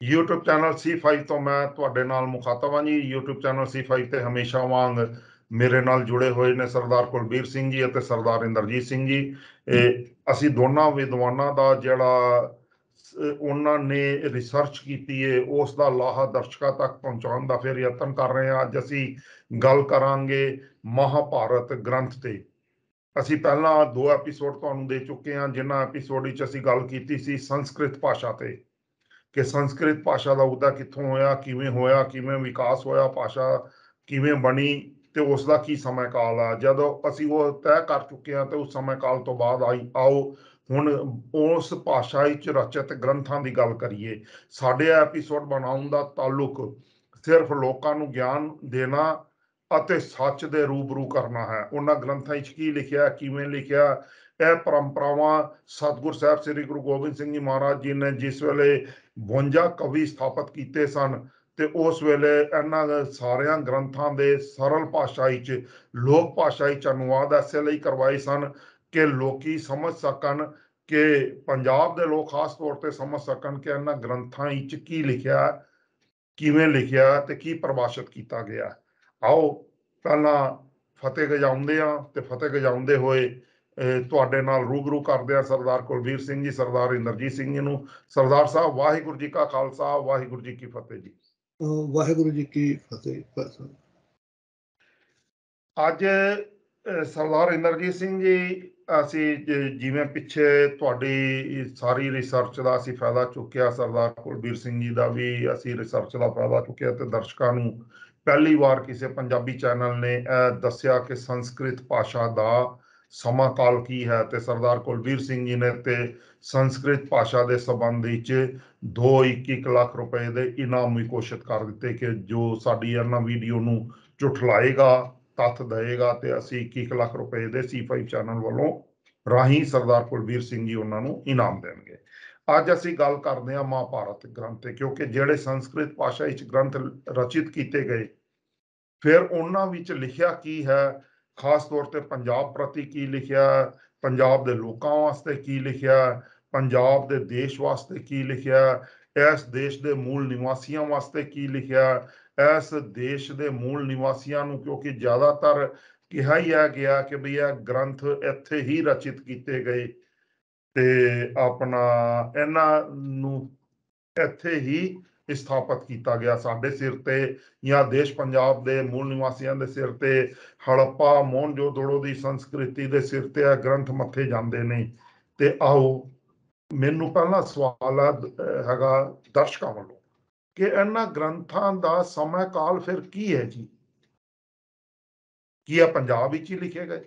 YouTube channel C5 ਤੋਂ ਮੈਂ ਤੁਹਾਡੇ ਨਾਲ ਮੁਖਾਤਬ ਹਾਂ ਜੀ। YouTube ਚੈਨਲ C5 ਤੇ ਹਮੇਸ਼ਾ ਵਾਂਗ ਮੇਰੇ ਨਾਲ ਜੁੜੇ ਹੋਏ ਨੇ ਸਰਦਾਰ ਕੁਲਬੀਰ ਸਿੰਘ ਜੀ ਅਤੇ ਸਰਦਾਰ ਇੰਦਰਜੀਤ ਸਿੰਘ ਜੀ। ਅਸੀਂ ਦੋਨਾਂ ਵਿਦਵਾਨਾਂ ਦਾ ਜਿਹੜਾ ਉਹਨਾਂ ਨੇ ਰਿਸਰਚ ਕੀਤੀ ਹੈ ਉਸ ਦਾ ਲਾਹਾ ਦਰਸ਼ਕਾਂ ਤੱਕ ਪਹੁੰਚਾਉਣ ਦਾ ਫਿਰ ਯਤਨ ਕਰ ਰਹੇ ਹਾਂ। ਅੱਜ ਅਸੀਂ ਗੱਲ ਕਰਾਂਗੇ ਮਹਾਭਾਰਤ ਗ੍ਰੰਥ ਤੇ। ਅਸੀਂ ਪਹਿਲਾਂ 2 ਐਪੀਸੋਡ ਤੁਹਾਨੂੰ ਦੇ ਚੁੱਕੇ ਹਾਂ, ਜਿਨ੍ਹਾਂ ਐਪੀਸੋਡ ਵਿੱਚ ਅਸੀਂ ਗੱਲ ਕੀਤੀ ਸੀ ਸੰਸਕ੍ਰਿਤ ਭਾਸ਼ਾ ਤੇ, ਕਿ ਸੰਸਕ੍ਰਿਤ ਭਾਸ਼ਾ ਦਾ ਉਦਾ ਕਿੱਥੋਂ ਹੋਇਆ, ਕਿਵੇਂ ਵਿਕਾਸ ਹੋਇਆ, ਭਾਸ਼ਾ ਕਿਵੇਂ ਬਣੀ ਤੇ ਉਸ ਦਾ ਕੀ ਸਮਾਂ ਕਾਲ ਆ। ਜਦੋਂ ਅਸੀਂ ਉਹ ਤੈਅ ਕਰ ਚੁੱਕੇ ਹਾਂ ਤੇ ਉਸ ਸਮੇਂ ਕਾਲ ਤੋਂ ਬਾਅਦ ਆਓ ਹੁਣ ਉਸ ਭਾਸ਼ਾ ਵਿੱਚ ਰਚਿਤ ਗ੍ਰੰਥਾਂ ਦੀ ਗੱਲ ਕਰੀਏ। ਸਾਡੇ ਐਪੀਸੋਡ ਬਣਾਉਣ ਦਾ ਤਾਲੁਕ ਸਿਰਫ ਲੋਕਾਂ ਨੂੰ ਗਿਆਨ ਦੇਣਾ ਅਤੇ ਸੱਚ ਦੇ ਰੂਬਰੂ ਕਰਨਾ ਹੈ। ਉਹਨਾਂ ਗ੍ਰੰਥਾਂ ਵਿੱਚ ਕੀ ਲਿਖਿਆ, ਕਿਵੇਂ ਲਿਖਿਆ, ਇਹ ਪਰੰਪਰਾਵਾਂ ਸਤਿਗੁਰ ਸਾਹਿਬ ਸ੍ਰੀ ਗੁਰੂ ਗੋਬਿੰਦ ਸਿੰਘ ਜੀ ਮਹਾਰਾਜ ਜੀ ਨੇ ਜਿਸ ਵੇਲੇ 52 ਕਵੀ ਸਥਾਪਿਤ ਕੀਤੇ ਸਨ ਤੇ ਉਸ ਵੇਲੇ ਇਹਨਾਂ ਸਾਰਿਆਂ ਗ੍ਰੰਥਾਂ ਦੇ ਸਰਲ ਭਾਸ਼ਾ ਵਿੱਚ, ਲੋਕ ਭਾਸ਼ਾ ਵਿੱਚ ਅਨੁਵਾਦ ਇਸੇ ਲਈ ਕਰਵਾਏ ਸਨ ਕਿ ਲੋਕੀ ਸਮਝ ਸਕਣ, ਕਿ ਪੰਜਾਬ ਦੇ ਲੋਕ ਖਾਸ ਤੌਰ ਤੇ ਸਮਝ ਸਕਣ ਕਿ ਇਹਨਾਂ ਗ੍ਰੰਥਾਂ ਵਿੱਚ ਕੀ ਲਿਖਿਆ, ਕਿਵੇਂ ਲਿਖਿਆ ਤੇ ਕੀ ਪਰਿਭਾਸ਼ਿਤ ਕੀਤਾ ਗਿਆ। ਆਓ ਪਹਿਲਾਂ ਫਤਿਹ ਗਜਾਉਂਦੇ ਹਾਂ ਤੇ ਫਤਿਹ ਗਜਾਉਂਦੇ ਹੋਏ ਤੁਹਾਡੇ ਨਾਲ ਰੂਬਰੂ ਕਰਦੇ ਆ ਸਰਦਾਰ ਕੁਲਬੀਰ ਸਿੰਘ ਜੀ, ਸਰਦਾਰ ਇੰਦਰਜੀਤ ਸਿੰਘ ਜੀ ਨੂੰ। ਸਰਦਾਰ ਸਾਹਿਬ, ਵਾਹਿਗੁਰੂ ਜੀ ਕਾ ਖਾਲਸਾ, ਵਾਹਿਗੁਰੂ ਜੀ ਕੀ ਫਤਿਹ ਜੀ। ਵਾਹਿਗੁਰੂ ਜੀ ਕੀ ਫਤਿਹ। ਅੱਜ ਸਰਦਾਰ ਇੰਦਰਜੀਤ ਸਿੰਘ ਜੀ, ਅਸੀਂ ਜਿਵੇਂ ਪਿੱਛੇ ਤੁਹਾਡੀ ਸਾਰੀ ਰਿਸਰਚ ਦਾ ਅਸੀਂ ਫਾਇਦਾ ਚੁੱਕਿਆ, ਸਰਦਾਰ ਕੁਲਬੀਰ ਸਿੰਘ ਜੀ ਦਾ ਵੀ ਅਸੀਂ ਰਿਸਰਚ ਦਾ ਫਾਇਦਾ ਚੁੱਕਿਆ ਤੇ ਦਰਸ਼ਕਾਂ ਨੂੰ ਪਹਿਲੀ ਵਾਰ ਕਿਸੇ ਪੰਜਾਬੀ ਚੈਨਲ ਨੇ ਦੱਸਿਆ ਕਿ ਸੰਸਕ੍ਰਿਤ ਭਾਸ਼ਾ ਦਾ ਸਮਾਂ ਕਾਲ ਕੀ ਹੈ, ਤੇ ਸਰਦਾਰ ਕੁਲਬੀਰ ਸਿੰਘ ਜੀ ਨੇ ਤੇ ਸੰਸਕ੍ਰਿਤ ਭਾਸ਼ਾ ਦੇ ਸੰਬੰਧ ਵਿੱਚ 2-1 ਲੱਖ ਰੁਪਏ ਦੇ ਇਨਾਮ ਵੀ ਘੋਸ਼ਿਤ ਕਰ ਦਿੱਤੇ ਕਿ ਜੋ ਸਾਡੀ ਇਹਨਾਂ ਵੀਡੀਓ ਨੂੰ ਝੁਠਲਾਏਗਾ, ਤੱਥ ਦੇਗਾ, ਤੇ ਅਸੀਂ 1 ਲੱਖ ਰੁਪਏ ਦੇ C5 ਚੈਨਲ ਵੱਲੋਂ ਰਾਹੀਂ ਸਰਦਾਰ ਕੁਲਬੀਰ ਸਿੰਘ ਜੀ ਉਹਨਾਂ ਨੂੰ ਇਨਾਮ ਦੇਣਗੇ। ਅੱਜ ਅਸੀਂ ਗੱਲ ਕਰਦੇ ਹਾਂ ਮਹਾਭਾਰਤ ਗ੍ਰੰਥ ਤੇ, ਕਿਉਂਕਿ ਜਿਹੜੇ ਸੰਸਕ੍ਰਿਤ ਭਾਸ਼ਾ ਵਿੱਚ ਗ੍ਰੰਥ ਰਚਿਤ ਕੀਤੇ ਗਏ, ਫਿਰ ਉਹਨਾਂ ਵਿੱਚ ਲਿਖਿਆ ਕੀ ਹੈ, ਖਾਸ ਤੌਰ ਤੇ ਪੰਜਾਬ ਪ੍ਰਤੀ ਕੀ ਲਿਖਿਆ, ਪੰਜਾਬ ਦੇ ਲੋਕਾਂ ਵਾਸਤੇ ਕੀ ਲਿਖਿਆ, ਪੰਜਾਬ ਦੇ ਦੇਸ਼ ਵਾਸਤੇ ਕੀ ਲਿਖਿਆ, ਇਸ ਦੇਸ਼ ਦੇ ਮੂਲ ਨਿਵਾਸੀਆਂ ਵਾਸਤੇ ਕੀ ਲਿਖਿਆ, ਇਸ ਦੇਸ਼ ਦੇ ਮੂਲ ਨਿਵਾਸੀਆਂ ਨੂੰ, ਕਿਉਂਕਿ ਜ਼ਿਆਦਾਤਰ ਕਿਹਾ ਹੀ ਆ ਗਿਆ ਕਿ ਬਈ ਇਹ ਗ੍ਰੰਥ ਇੱਥੇ ਹੀ ਰਚਿਤ ਕੀਤੇ ਗਏ ਤੇ ਆਪਣਾ ਇਹਨਾਂ ਨੂੰ ਇੱਥੇ ਹੀ ਸਥਾਪਿਤ ਕੀਤਾ ਗਿਆ, ਸਾਡੇ ਸਿਰ ਤੇ ਜਾਂ ਦੇਸ਼ ਪੰਜਾਬ ਦੇ ਮੂਲ ਨਿਵਾਸੀਆਂ ਦੇ ਸਿਰ ਤੇ, ਹੜੱਪਾ ਮੋਹਨਜੋਦੜੋ ਦੀ ਸੰਸਕ੍ਰਿਤੀ ਦੇ ਸਿਰ ਤੇ ਇਹ ਗ੍ਰੰਥ ਮੱਥੇ ਜਾਂਦੇ ਨੇ। ਤੇ ਆਓ, ਮੈਨੂੰ ਪਹਿਲਾ ਸਵਾਲ ਹੈਗਾ ਦਰਸ਼ਕਾਂ ਵੱਲੋਂ ਕਿ ਇਹਨਾਂ ਗ੍ਰੰਥਾਂ ਦਾ ਸਮਾਂ ਕਾਲ ਫਿਰ ਕੀ ਹੈ ਜੀ? ਕੀ ਇਹ ਪੰਜਾਬ ਵਿੱਚ ਹੀ ਲਿਖੇ ਗਏ?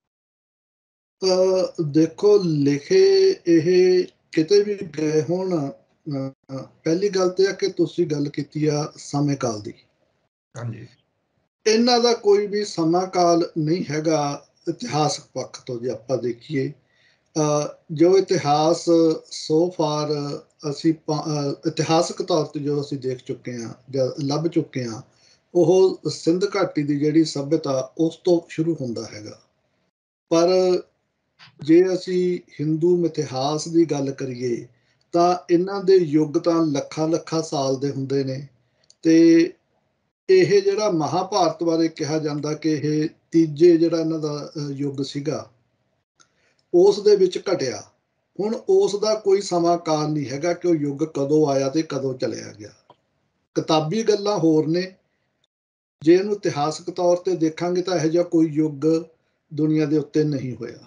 ਦੇਖੋ, ਲਿਖੇ ਇਹ ਕਿਤੇ ਵੀ ਗਏ ਹੋਣ, ਪਹਿਲੀ ਗੱਲ ਤੇ ਆ ਕਿ ਤੁਸੀਂ ਗੱਲ ਕੀਤੀ ਆ ਸਮੇਂ ਕਾਲ ਦੀ। ਹਾਂਜੀ, ਇਹਨਾਂ ਦਾ ਕੋਈ ਵੀ ਸਮਾਂ ਕਾਲ ਨਹੀਂ ਹੈਗਾ ਇਤਿਹਾਸਕ ਪੱਖ ਤੋਂ। ਜੇ ਆਪਾਂ ਦੇਖੀਏ, ਜੋ ਇਤਿਹਾਸ ਸੋ ਫਾਰ ਅਸੀਂ ਇਤਿਹਾਸਕ ਤੌਰ ਤੇ ਜੋ ਅਸੀਂ ਦੇਖ ਚੁੱਕੇ ਹਾਂ ਜਾਂ ਲੱਭ ਚੁੱਕੇ ਹਾਂ, ਉਹ ਸਿੰਧ ਘਾਟੀ ਦੀ ਜਿਹੜੀ ਸੱਭਿਅਤਾ ਉਸ ਤੋਂ ਸ਼ੁਰੂ ਹੁੰਦਾ ਹੈਗਾ। ਪਰ ਜੇ ਅਸੀਂ ਹਿੰਦੂ ਮਿਥਿਹਾਸ ਦੀ ਗੱਲ ਕਰੀਏ ਤਾਂ ਇਹਨਾਂ ਦੇ ਯੁੱਗ ਤਾਂ ਲੱਖਾਂ ਸਾਲ ਦੇ ਹੁੰਦੇ ਨੇ। ਤੇ ਇਹ ਜਿਹੜਾ ਮਹਾਭਾਰਤ ਬਾਰੇ ਕਿਹਾ ਜਾਂਦਾ ਕਿ ਇਹ ਤੀਜੇ ਜਿਹੜਾ ਇਹਨਾਂ ਦਾ ਯੁੱਗ ਸੀਗਾ, ਉਸ ਦੇ ਵਿੱਚ ਘਟਿਆ। ਹੁਣ ਉਸ ਦਾ ਕੋਈ ਸਮਾਂ ਕਾਲ ਨਹੀਂ ਹੈਗਾ ਕਿ ਉਹ ਯੁੱਗ ਕਦੋਂ ਆਇਆ ਤੇ ਕਦੋਂ ਚਲਿਆ ਗਿਆ। ਕਿਤਾਬੀ ਗੱਲਾਂ ਹੋਰ ਨੇ, ਜੇ ਇਹਨੂੰ ਇਤਿਹਾਸਕ ਤੌਰ ਤੇ ਦੇਖਾਂਗੇ ਤਾਂ ਇਹੋ ਜਿਹਾ ਕੋਈ ਯੁੱਗ ਦੁਨੀਆ ਦੇ ਉੱਤੇ ਨਹੀਂ ਹੋਇਆ।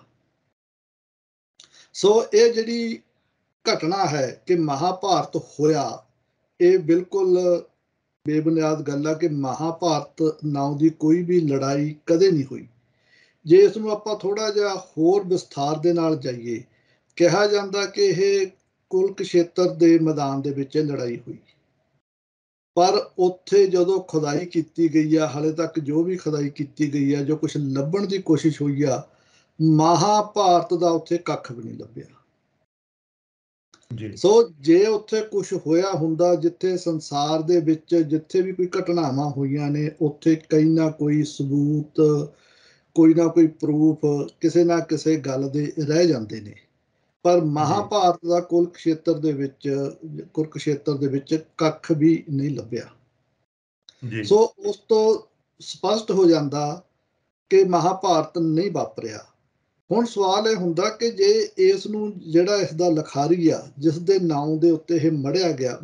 ਸੋ ਇਹ ਜਿਹੜੀ ਘਟਨਾ ਹੈ ਕਿ ਮਹਾਭਾਰਤ ਹੋਇਆ, ਇਹ ਬਿਲਕੁਲ ਬੇਬੁਨਿਆਦ ਗੱਲ ਆ ਕਿ ਮਹਾਭਾਰਤ ਨਾਮ ਦੀ ਕੋਈ ਵੀ ਲੜਾਈ ਕਦੇ ਨਹੀਂ ਹੋਈ। ਜੇ ਇਸ ਨੂੰ ਆਪਾਂ ਥੋੜ੍ਹਾ ਜਿਹਾ ਹੋਰ ਵਿਸਥਾਰ ਦੇ ਨਾਲ ਜਾਈਏ, ਕਿਹਾ ਜਾਂਦਾ ਕਿ ਇਹ ਕੁਰੂਕਸ਼ੇਤਰ ਦੇ ਮੈਦਾਨ ਦੇ ਵਿੱਚ ਇਹ ਲੜਾਈ ਹੋਈ। ਪਰ ਉੱਥੇ ਜਦੋਂ ਖੁਦਾਈ ਕੀਤੀ ਗਈ ਆ, ਹਾਲੇ ਤੱਕ ਜੋ ਵੀ ਖੁਦਾਈ ਕੀਤੀ ਗਈ ਆ, ਜੋ ਕੁਛ ਲੱਭਣ ਦੀ ਕੋਸ਼ਿਸ਼ ਹੋਈ ਆ, ਮਹਾਭਾਰਤ ਦਾ ਉੱਥੇ ਕੱਖ ਵੀ ਨਹੀਂ ਲੱਭਿਆ। ਸੋ ਜੇ ਉੱਥੇ ਕੁਛ ਹੋਇਆ ਹੁੰਦਾ, ਜਿੱਥੇ ਸੰਸਾਰ ਦੇ ਵਿੱਚ ਜਿੱਥੇ ਵੀ ਕੋਈ ਘਟਨਾਵਾਂ ਹੋਈਆਂ ਨੇ, ਉੱਥੇ ਕਈ ਨਾ ਕੋਈ ਸਬੂਤ, ਕੋਈ ਨਾ ਕੋਈ ਪ੍ਰੂਫ ਕਿਸੇ ਨਾ ਕਿਸੇ ਗੱਲ ਦੇ ਰਹਿ ਜਾਂਦੇ ਨੇ। ਪਰ ਮਹਾਭਾਰਤ ਦਾ ਕੁਰੂਕਸ਼ੇਤਰ ਦੇ ਵਿੱਚ ਕੱਖ ਵੀ ਨਹੀਂ ਲੱਭਿਆ। ਸੋ ਉਸ ਤੋਂ ਸਪਸ਼ਟ ਹੋ ਜਾਂਦਾ ਕਿ ਮਹਾਭਾਰਤ ਨਹੀਂ ਵਾਪਰਿਆ। ਹੁਣ ਸਵਾਲ ਇਹ ਹੁੰਦਾ ਕਿ ਜੇ ਇਸ ਨੂੰ ਜਿਹੜਾ ਇਸ ਦਾ ਲਿਖਾਰੀ ਆ, ਜਿਸ ਦੇ ਨਾਮ ਦੇ ਉੱਤੇ ਇਹ ਮੜਿਆ ਗਿਆ,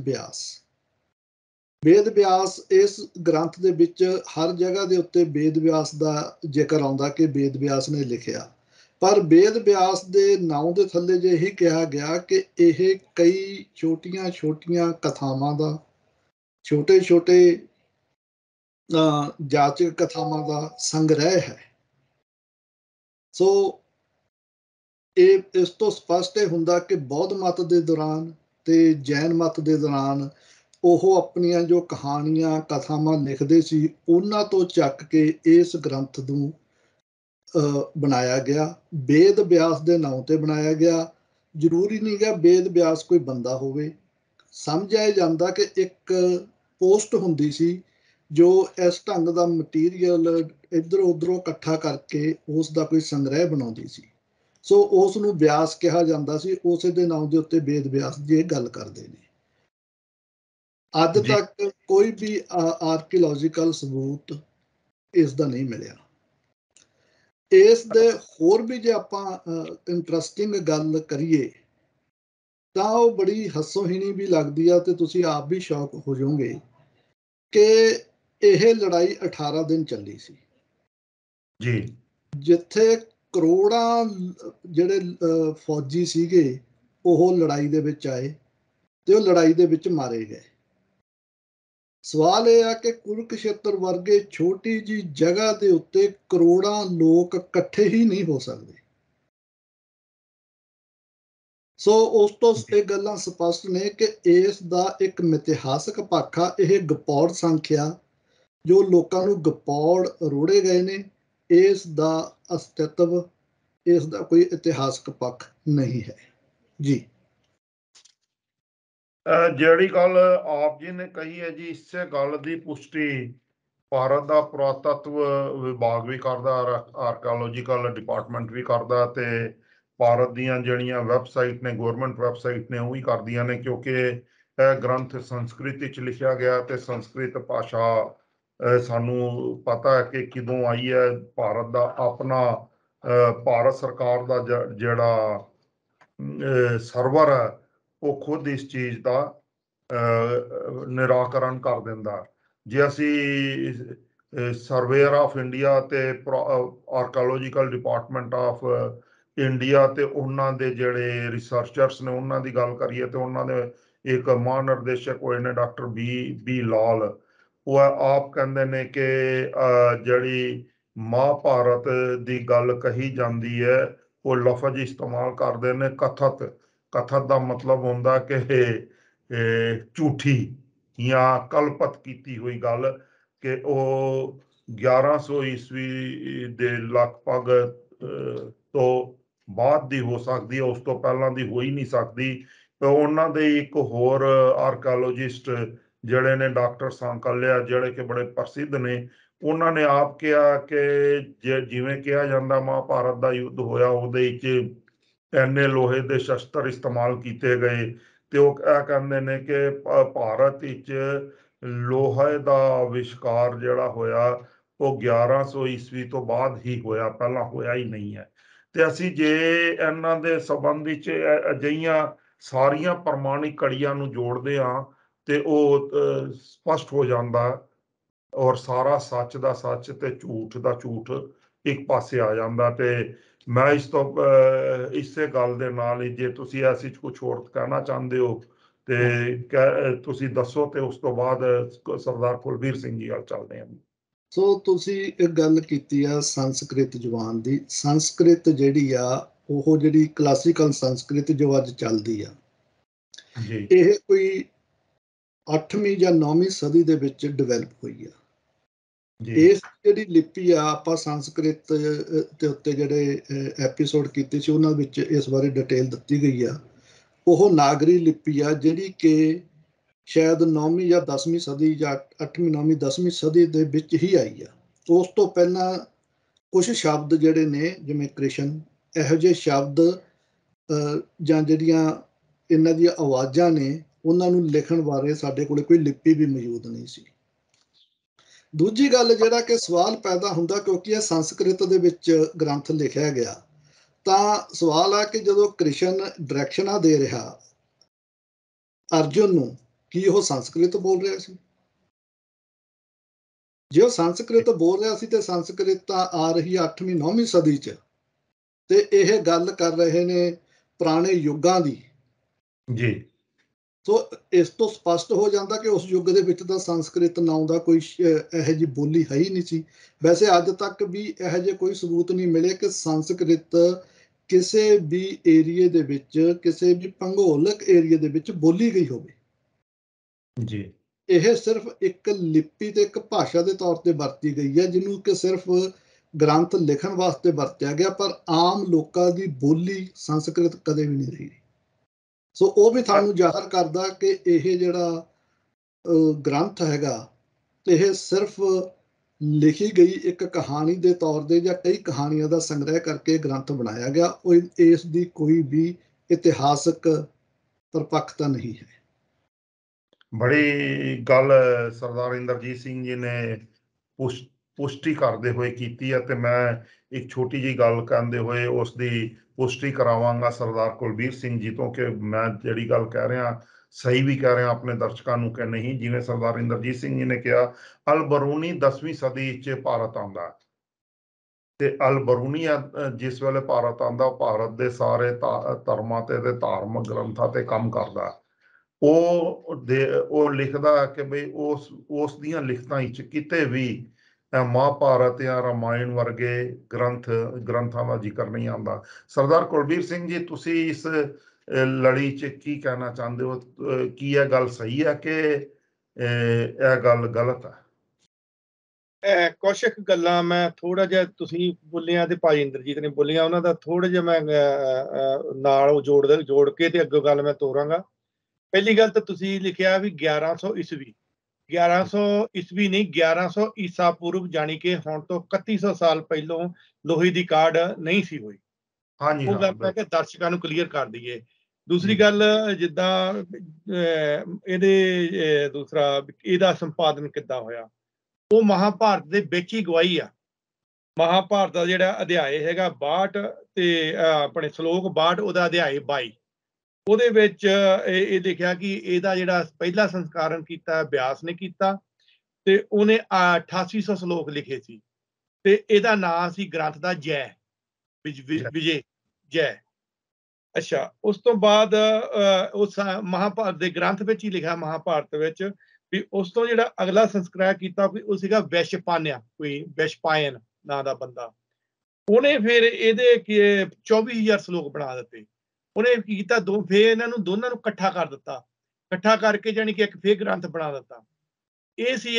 ਵੇਦ ਵਿਆਸ, ਇਸ ਗ੍ਰੰਥ ਦੇ ਵਿੱਚ ਹਰ ਜਗ੍ਹਾ ਦੇ ਉੱਤੇ ਵੇਦ ਵਿਆਸ ਦਾ ਜ਼ਿਕਰ ਆਉਂਦਾ ਕਿ ਵੇਦ ਵਿਆਸ ਨੇ ਲਿਖਿਆ, ਪਰ ਵੇਦ ਵਿਆਸ ਦੇ ਨਾਮ ਦੇ ਥੱਲੇ ਜੇ ਇਹੀ ਕਿਹਾ ਗਿਆ ਕਿ ਇਹ ਕਈ ਛੋਟੀਆਂ ਛੋਟੀਆਂ ਕਥਾਵਾਂ ਦਾ, ਛੋਟੇ ਛੋਟੇ ਜਾਚਕ ਕਥਾਵਾਂ ਦਾ ਸੰਗ੍ਰਹਿ ਹੈ। ਸੋ ਇਸ ਤੋਂ ਸਪਸ਼ਟ ਇਹ ਹੁੰਦਾ ਕਿ ਬੌਧ ਮਤ ਦੇ ਦੌਰਾਨ ਤੇ ਜੈਨ ਮਤ ਦੇ ਦੌਰਾਨ ਉਹ ਆਪਣੀਆਂ ਜੋ ਕਹਾਣੀਆਂ ਕਥਾਵਾਂ ਲਿਖਦੇ ਸੀ, ਉਹਨਾਂ ਤੋਂ ਚੱਕ ਕੇ ਇਸ ਗ੍ਰੰਥ ਨੂੰ ਬਣਾਇਆ ਗਿਆ। ਵੇਦ ਵਿਆਸ ਦੇ ਨਾਂ ਤੇ ਬਣਾਇਆ ਗਿਆ। ਜ਼ਰੂਰੀ ਨਹੀਂ ਗਾ ਵੇਦ ਵਿਆਸ ਕੋਈ ਬੰਦਾ ਹੋਵੇ। ਸਮਝਿਆ ਜਾਂਦਾ ਕਿ ਇੱਕ ਪੋਸਟ ਹੁੰਦੀ ਸੀ ਜੋ ਇਸ ਢੰਗ ਦਾ ਮਟੀਰੀਅਲ ਇੱਧਰੋਂ ਉੱਧਰੋਂ ਇਕੱਠਾ ਕਰਕੇ ਉਸ ਦਾ ਕੋਈ ਸੰਗ੍ਰਹਿ ਬਣਾਉਂਦੀ ਸੀ। ਸੋ ਉਸ ਨੂੰ ਵਿਆਸ ਕਿਹਾ ਜਾਂਦਾ ਸੀ। ਉਸੇ ਦੇ ਨਾਮ ਦੇ ਉੱਤੇ ਵੇਦ ਵਿਆਸ ਦੀ ਇਹ ਗੱਲ ਕਰਦੇ ਨੇ। ਅੱਜ ਤੱਕ ਕੋਈ ਵੀ ਆਰਕੀਓਲੋਜੀਕਲ ਸਬੂਤ ਇਸ ਦਾ ਨਹੀਂ ਮਿਲਿਆ। ਇਸ ਦੇ ਹੋਰ ਵੀ ਜੇ ਆਪਾਂ ਇੰਟਰਸਟਿੰਗ ਗੱਲ ਕਰੀਏ ਤਾਂ ਉਹ ਬੜੀ ਹਾਸੋਹੀਣੀ ਵੀ ਲੱਗਦੀ ਆ ਤੇ ਤੁਸੀਂ ਆਪ ਵੀ ਸ਼ੌਕ ਹੋ ਜਾਓਗੇ ਕਿ ਇਹ ਲੜਾਈ 18 ਦਿਨ ਚੱਲੀ ਸੀ ਜੀ, ਜਿੱਥੇ ਕਰੋੜਾਂ ਜਿਹੜੇ ਫੌਜੀ ਸੀਗੇ ਉਹ ਲੜਾਈ ਦੇ ਵਿੱਚ ਆਏ ਤੇ ਉਹ ਲੜਾਈ ਦੇ ਵਿੱਚ ਮਾਰੇ ਗਏ। ਸਵਾਲ ਇਹ ਆ ਕਿ ਕੁਰੂਕਸ਼ੇਤਰ ਵਰਗੇ ਛੋਟੀ ਜਿਹੀ ਜਗ੍ਹਾ ਦੇ ਉੱਤੇ ਕਰੋੜਾਂ ਲੋਕ ਇਕੱਠੇ ਹੀ ਨਹੀਂ ਹੋ ਸਕਦੇ। ਸੋ ਉਸ ਤੋਂ ਇਹ ਗੱਲਾਂ ਸਪਸ਼ਟ ਨੇ ਕਿ ਇਸ ਦਾ ਇੱਕ ਮਿਥਿਹਾਸਕ ਪੱਖ ਆ। ਇਹ ਗਪੌੜ ਸੰਖਿਆ ਜੋ ਲੋਕਾਂ ਨੂੰ ਗਪੌੜ ਰੋੜੇ ਗਏ ਨੇ, ਇਸ ਦਾ ਅਸਤਿਤਵ, ਇਸ ਦਾ ਕੋਈ ਇਤਿਹਾਸਕ ਪੱਖ ਨਹੀਂ ਹੈ ਜੀ। ਜਿਹੜੀ ਗੱਲ ਆਪ ਜੀ ਨੇ ਕਹੀ ਹੈ ਜੀ, ਇਸੇ ਗੱਲ ਦੀ ਪੁਸ਼ਟੀ ਭਾਰਤ ਦਾ ਪੁਰਾਤਤਵ ਵਿਭਾਗ ਵੀ ਕਰਦਾ, ਆਰਕੀਓਲੋਜੀਕਲ ਡਿਪਾਰਟਮੈਂਟ ਵੀ ਕਰਦਾ, ਤੇ ਭਾਰਤ ਦੀਆਂ ਜਿਹੜੀਆਂ ਵੈਬਸਾਈਟ ਨੇ, ਗਵਰਨਮੈਂਟ ਵੈਬਸਾਈਟ ਨੇ, ਉਹ ਵੀ ਕਰਦੀਆਂ ਨੇ, ਕਿਉਂਕਿ ਇਹ ਗ੍ਰੰਥ ਸੰਸਕ੍ਰਿਤ ਵਿੱਚ ਲਿਖਿਆ ਗਿਆ ਤੇ ਸੰਸਕ੍ਰਿਤ ਭਾਸ਼ਾ ਸਾਨੂੰ ਪਤਾ ਹੈ ਕਿ ਕਿਦੋਂ ਆਈ ਹੈ। ਭਾਰਤ ਦਾ ਆਪਣਾ ਭਾਰਤ ਸਰਕਾਰ ਦਾ ਜਿਹੜਾ ਸਰਵਰ ਹੈ ਉਹ ਖੁਦ ਇਸ ਚੀਜ਼ ਦਾ ਨਿਰਾਕਰਨ ਕਰ ਦਿੰਦਾ। ਜੇ ਅਸੀਂ ਸਰਵੇਅਰ ਆਫ ਇੰਡੀਆ ਤੇ ਆਰਕੀਓਲੋਜੀਕਲ ਡਿਪਾਰਟਮੈਂਟ ਆਫ ਇੰਡੀਆ ਤੇ ਉਹਨਾਂ ਦੇ ਜਿਹੜੇ ਰਿਸਰਚਰਸ ਨੇ ਉਹਨਾਂ ਦੀ ਗੱਲ ਕਰੀਏ ਤੇ ਉਹਨਾਂ ਦੇ ਇੱਕ ਮਹਾਂਨਿਰਦੇਸ਼ਕ ਹੋਏ ਨੇ ਡਾਕਟਰ ਬੀ ਲਾਲ। ਉਹ ਆਪ ਕਹਿੰਦੇ ਨੇ ਕਿ ਜਿਹੜੀ ਮਹਾਭਾਰਤ ਦੀ ਗੱਲ ਕਹੀ ਜਾਂਦੀ ਹੈ ਉਹ ਲਫ਼ਜ਼ ਇਸਤੇਮਾਲ ਕਰਦੇ ਨੇ ਕਥਤ। ਕਥਤ ਦਾ ਮਤਲਬ ਹੁੰਦਾ ਕਿ ਝੂਠੀ ਜਾਂ ਕਲਪਤ ਕੀਤੀ ਹੋਈ ਗੱਲ, ਕਿ ਉਹ 1100 ਈਸਵੀ ਦੇ ਲਗਭਗ ਤੋਂ ਬਾਅਦ ਦੀ ਹੋ ਸਕਦੀ ਹੈ, ਉਸ ਤੋਂ ਪਹਿਲਾਂ ਦੀ ਹੋ ਹੀ ਨਹੀਂ ਸਕਦੀ। ਉਹਨਾਂ ਦੇ ਇੱਕ ਹੋਰ ਆਰਕੀਓਲੋਜਿਸਟ ਜਿਹੜੇ ਨੇ ਡਾਕਟਰ ਸਾਂਕਲਿਆ, ਜਿਹੜੇ ਕਿ ਬੜੇ ਪ੍ਰਸਿੱਧ ਨੇ, ਉਹਨਾਂ ਨੇ ਆਪ ਕਿਹਾ ਕਿ ਜਿਵੇਂ ਕਿਹਾ ਜਾਂਦਾ ਮਹਾਭਾਰਤ ਦਾ ਯੁੱਧ ਹੋਇਆ ਉਹਦੇ ਵਿੱਚ ਇੰਨੇ ਲੋਹੇ ਦੇ ਸ਼ਸਤਰ ਇਸਤੇਮਾਲ ਕੀਤੇ ਗਏ, ਤੇ ਉਹ ਇਹ ਕਹਿੰਦੇ ਨੇ ਕਿ ਭਾਰਤ ਵਿੱਚ ਲੋਹੇ ਦਾ ਆਵਿਸ਼ਕਾਰ ਜਿਹੜਾ ਹੋਇਆ ਉਹ 1100 ਈਸਵੀ ਤੋਂ ਬਾਅਦ ਹੀ ਹੋਇਆ, ਪਹਿਲਾਂ ਹੋਇਆ ਹੀ ਨਹੀਂ ਹੈ। ਤੇ ਅਸੀਂ ਜੇ ਇਹਨਾਂ ਦੇ ਸੰਬੰਧ ਵਿੱਚ ਅਜਿਹੀਆਂ ਸਾਰੀਆਂ ਪ੍ਰਮਾਣਿਕ ਕੜੀਆਂ ਨੂੰ ਜੋੜਦੇ ਹਾਂ ਤੇ ਉਹ ਸਪਸ਼ਟ ਹੋ ਜਾਂਦਾ, ਔਰ ਸਾਰਾ ਸੱਚ ਦਾ ਸੱਚ ਤੇ ਝੂਠ ਦਾ ਝੂਠ ਇੱਕ ਪਾਸੇ ਆ ਜਾਂਦਾ। ਤੇ ਮੈਂ ਇਸ ਤੋਂ ਇਸੇ ਗੱਲ ਦੇ ਨਾਲ ਹੀ, ਜੇ ਤੁਸੀਂ ਐਸੀ ਕੁਝ ਹੋਰ ਕਹਿਣਾ ਚਾਹੁੰਦੇ ਹੋ ਤੇ ਤੁਸੀਂ ਦੱਸੋ, ਤੇ ਉਸ ਤੋਂ ਬਾਅਦ ਸਰਦਾਰ ਕੁਲਬੀਰ ਸਿੰਘ ਜੀ ਨਾਲ ਚੱਲਦੇ ਹਾਂ। ਸੋ ਤੁਸੀਂ ਇੱਕ ਗੱਲ ਕੀਤੀ ਆ ਸੰਸਕ੍ਰਿਤ ਜ਼ੁਬਾਨ ਦੀ। ਸੰਸਕ੍ਰਿਤ ਜਿਹੜੀ ਆ ਉਹ ਜਿਹੜੀ ਕਲਾਸੀਕਲ ਸੰਸਕ੍ਰਿਤ ਜੋ ਅੱਜ ਚੱਲਦੀ ਆ, ਇਹ ਕੋਈ 8ਵੀਂ ਜਾਂ 9ਵੀਂ ਸਦੀ ਦੇ ਵਿੱਚ ਡਿਵੈਲਪ ਹੋਈ ਆ। ਇਸ ਜਿਹੜੀ ਲਿਪੀ ਆ, ਆਪਾਂ ਸੰਸਕ੍ਰਿਤ ਦੇ ਉੱਤੇ ਜਿਹੜੇ ਐਪੀਸੋਡ ਕੀਤੇ ਸੀ ਉਹਨਾਂ ਵਿੱਚ ਇਸ ਬਾਰੇ ਡਿਟੇਲ ਦਿੱਤੀ ਗਈ ਆ। ਉਹ ਨਾਗਰੀ ਲਿਪੀ ਆ ਜਿਹੜੀ ਕਿ ਸ਼ਾਇਦ 9ਵੀਂ ਜਾਂ 10ਵੀਂ ਸਦੀ ਜਾਂ 8ਵੀਂ 9ਵੀਂ 10ਵੀਂ ਸਦੀ ਦੇ ਵਿੱਚ ਹੀ ਆਈ ਆ। ਉਸ ਤੋਂ ਪਹਿਲਾਂ ਕੁਝ ਸ਼ਬਦ ਜਿਹੜੇ ਨੇ ਜਿਵੇਂ ਕ੍ਰਿਸ਼ਨ, ਇਹੋ ਜਿਹੇ ਸ਼ਬਦ ਜਾਂ ਜਿਹੜੀਆਂ ਇਹਨਾਂ ਦੀਆਂ ਆਵਾਜ਼ਾਂ ਨੇ ਉਹਨਾਂ ਨੂੰ ਲਿਖਣ ਬਾਰੇ ਸਾਡੇ ਕੋਲ ਕੋਈ ਲਿਪੀ ਵੀ ਮੌਜੂਦ ਨਹੀਂ ਸੀ। ਦੂਜੀ ਗੱਲ ਜਿਹੜਾ ਕਿ ਸਵਾਲ ਪੈਦਾ ਹੁੰਦਾ, ਕਿਉਂਕਿ ਇਹ ਸੰਸਕ੍ਰਿਤ ਦੇ ਵਿੱਚ ਗ੍ਰੰਥ ਲਿਖਿਆ ਗਿਆ, ਤਾਂ ਸਵਾਲ ਆ ਕਿ ਜਦੋਂ ਕ੍ਰਿਸ਼ਨ ਡਾਇਰੈਕਸ਼ਨਾਂ ਦੇ ਰਿਹਾ ਅਰਜੁਨ ਨੂੰ, ਕੀ ਉਹ ਸੰਸਕ੍ਰਿਤ ਬੋਲ ਰਿਹਾ ਸੀ? ਜੇ ਉਹ ਸੰਸਕ੍ਰਿਤ ਬੋਲ ਰਿਹਾ ਸੀ ਤੇ ਸੰਸਕ੍ਰਿਤ ਤਾਂ ਆ ਰਹੀ 8ਵੀਂ 9ਵੀਂ ਸਦੀ 'ਚ, ਤੇ ਇਹ ਗੱਲ ਕਰ ਰਹੇ ਨੇ ਪੁਰਾਣੇ ਯੁੱਗਾਂ ਦੀ। ਜੀ। ਸੋ ਇਸ ਤੋਂ ਸਪਸ਼ਟ ਹੋ ਜਾਂਦਾ ਕਿ ਉਸ ਯੁੱਗ ਦੇ ਵਿੱਚ ਤਾਂ ਸੰਸਕ੍ਰਿਤ ਨਾਂ ਦਾ ਕੋਈ ਇਹੋ ਜਿਹੀ ਬੋਲੀ ਹੈ ਹੀ ਨਹੀਂ ਸੀ। ਵੈਸੇ ਅੱਜ ਤੱਕ ਵੀ ਇਹੋ ਜਿਹੇ ਕੋਈ ਸਬੂਤ ਨਹੀਂ ਮਿਲੇ ਕਿ ਸੰਸਕ੍ਰਿਤ ਕਿਸੇ ਵੀ ਏਰੀਏ ਦੇ ਵਿੱਚ, ਕਿਸੇ ਵੀ ਭੂਗੋਲਿਕ ਏਰੀਏ ਦੇ ਵਿੱਚ ਬੋਲੀ ਗਈ ਹੋਵੇ। ਜੀ। ਇਹ ਸਿਰਫ ਇੱਕ ਲਿਪੀ ਤੇ ਇੱਕ ਭਾਸ਼ਾ ਦੇ ਤੌਰ ਤੇ ਵਰਤੀ ਗਈ ਹੈ, ਜਿਹਨੂੰ ਕਿ ਸਿਰਫ ਗ੍ਰੰਥ ਲਿਖਣ ਵਾਸਤੇ ਵਰਤਿਆ ਗਿਆ, ਪਰ ਆਮ ਲੋਕਾਂ ਦੀ ਬੋਲੀ ਸੰਸਕ੍ਰਿਤ ਕਦੇ ਵੀ ਨਹੀਂ ਰਹੀ। ਸੋ ਉਹ ਵੀ ਤੁਹਾਨੂੰ ਜ਼ਾਹਰ ਕਰਦਾ ਕਿ ਇਹ ਜਿਹੜਾ ਗ੍ਰੰਥ ਹੈਗਾ, ਇਹ ਸਿਰਫ ਲਿਖੀ ਗਈ ਇੱਕ ਕਹਾਣੀ ਦੇ ਤੌਰ ਤੇ ਜਾਂ ਕਈ ਕਹਾਣੀਆਂ ਦਾ ਸੰਗ੍ਰਹਿ ਕਰਕੇ ਗ੍ਰੰਥ ਬਣਾਇਆ ਗਿਆ। ਉਹ ਇਸ ਦੀ ਕੋਈ ਵੀ ਇਤਿਹਾਸਕ ਪਰਪੱਖਤਾ ਨਹੀਂ ਹੈ। ਬੜੀ ਗੱਲ ਸਰਦਾਰ ਇੰਦਰਜੀਤ ਸਿੰਘ ਜੀ ਨੇ ਪੁਸ਼ਟੀ ਕਰਦੇ ਹੋਏ ਕੀਤੀ ਹੈ, ਤੇ ਮੈਂ ਇੱਕ ਛੋਟੀ ਜਿਹੀ ਗੱਲ ਕਹਿੰਦੇ ਹੋਏ ਉਸ ਦੀ ਪੁਸ਼ਟੀ ਕਰਾਵਾਂਗਾ ਸਰਦਾਰ ਕੁਲਬੀਰ ਸਿੰਘ ਜੀ ਤੋਂ, ਕਿ ਮੈਂ ਜਿਹੜੀ ਗੱਲ ਕਹਿ ਰਿਹਾ ਸਹੀ ਵੀ ਕਹਿ ਰਿਹਾ ਆਪਣੇ ਦਰਸ਼ਕਾਂ ਨੂੰ ਕਿ ਨਹੀਂ। ਜਿਵੇਂ ਸਰਦਾਰ ਇੰਦਰਜੀਤ ਸਿੰਘ ਜੀ ਨੇ ਕਿਹਾ, ਅਲ-ਬਰੂਨੀ 10ਵੀਂ ਸਦੀ 'ਚ ਭਾਰਤ ਆਉਂਦਾ, ਤੇ ਅਲ-ਬਰੂਨੀ ਜਿਸ ਵੇਲੇ ਭਾਰਤ ਆਉਂਦਾ, ਉਹ ਭਾਰਤ ਦੇ ਸਾਰੇ ਧਰਮਾਂ ਤੇ ਧਾਰਮਿਕ ਗ੍ਰੰਥਾਂ ਤੇ ਕੰਮ ਕਰਦਾ। ਉਹ ਲਿਖਦਾ ਕਿ ਬਈ ਉਸ ਦੀਆਂ ਲਿਖਤਾਂ ਵਿੱਚ ਕਿਤੇ ਵੀ ਮਹਾਭਾਰਤ ਜਾਂ ਰਾਮਾਇਣ ਵਰਗੇ ਗ੍ਰੰਥਾਂ ਦਾ ਜ਼ਿਕਰ ਨਹੀਂ ਆਉਂਦਾ। ਸਰਦਾਰ ਕੁਲਬੀਰ ਸਿੰਘ ਜੀ, ਤੁਸੀਂ ਇਸ ਲੜੀ 'ਚ ਕੀ ਕਹਿਣਾ ਚਾਹੁੰਦੇ ਹੋ? ਕੀ ਇਹ ਗੱਲ ਸਹੀ ਹੈ ਕਿ ਇਹ ਗੱਲ ਗਲਤ ਹੈ? ਕੁਛ ਕੁ ਗੱਲਾਂ ਮੈਂ ਥੋੜਾ ਜਿਹਾ ਤੁਸੀਂ ਬੋਲੀਆਂ ਤੇ ਭਾਈ ਇੰਦਰਜੀਤ ਨੇ ਬੋਲੀਆਂ, ਉਹਨਾਂ ਦਾ ਥੋੜਾ ਜਿਹਾ ਮੈਂ ਨਾਲ ਜੋੜ ਕੇ ਤੇ ਅੱਗੋਂ ਗੱਲ ਮੈਂ ਤੋਰਾਂਗਾ। ਪਹਿਲੀ ਗੱਲ ਤਾਂ ਤੁਸੀਂ ਲਿਖਿਆ ਵੀ 1100 ਈਸਵੀ, 1100 ਈਸਵੀ ਨਹੀਂ, 1100 ਈਸਾ ਪੂਰਵ, ਜਾਣੀ ਕਿ ਹੁਣ ਤੋਂ 3100 ਸਾਲ ਪਹਿਲੋਂ ਲੋਹੇ ਦੀ ਕਾਢ ਨਹੀਂ ਸੀ ਹੋਈ। ਹਾਂਜੀ, ਉਹ ਗੱਲ ਮੈਂ ਕਿ ਦਰਸ਼ਕਾਂ ਨੂੰ ਕਲੀਅਰ ਕਰ ਦਈਏ। ਦੂਸਰੀ ਗੱਲ, ਜਿੱਦਾਂ ਇਹਦਾ ਸੰਪਾਦਨ ਕਿੱਦਾਂ ਹੋਇਆ, ਉਹ ਮਹਾਭਾਰਤ ਦੇ ਵਿੱਚ ਹੀ ਗਵਾਹੀ ਆ। ਮਹਾਭਾਰਤ ਦਾ ਜਿਹੜਾ ਅਧਿਆਏ ਹੈਗਾ 62 ਤੇ ਆਪਣੇ ਸ਼ਲੋਕ 62, ਉਹਦਾ ਅਧਿਆਏ 22, ਉਹਦੇ ਵਿੱਚ ਇਹ ਲਿਖਿਆ ਕਿ ਇਹਦਾ ਜਿਹੜਾ ਪਹਿਲਾ ਸੰਸਕਾਰਨ ਕੀਤਾ ਵਿਆਸ ਨੇ ਕੀਤਾ, ਤੇ ਉਹਨੇ 8800 ਸ਼ਲੋਕ ਲਿਖੇ ਸੀ, ਤੇ ਇਹਦਾ ਨਾਂ ਸੀ ਗ੍ਰੰਥ ਦਾ ਜੈ, ਵਿਜੇ ਜੈ। ਅੱਛਾ, ਉਸ ਤੋਂ ਬਾਅਦ ਉਸ ਮਹਾਭਾਰਤ ਦੇ ਗ੍ਰੰਥ ਵਿੱਚ ਹੀ ਲਿਖਿਆ, ਮਹਾਭਾਰਤ ਵਿੱਚ ਵੀ ਉਸ ਤੋਂ ਜਿਹੜਾ ਅਗਲਾ ਸੰਸਕ੍ਰਿਤ ਕੀਤਾ ਕੋਈ ਉਹ ਸੀਗਾ ਵੈਸ਼ਪਾਨਿਆ, ਕੋਈ ਵੈਸ਼ਪਾਇਨ ਨਾਂ ਦਾ ਬੰਦਾ। ਉਹਨੇ ਫਿਰ ਇਹਦੇ 24,000 ਸ਼ਲੋਕ ਬਣਾ ਦਿੱਤੇ। ਉਹਨੇ ਕੀ ਕੀਤਾ, ਫਿਰ ਇਹਨਾਂ ਨੂੰ ਦੋਨਾਂ ਨੂੰ ਇਕੱਠਾ ਕਰ ਦਿੱਤਾ, ਇਕੱਠਾ ਕਰਕੇ ਜਾਣੀ ਕਿ ਇੱਕ ਫੇਰ ਗ੍ਰੰਥ ਬਣਾ ਦਿੱਤਾ। ਇਹ ਸੀ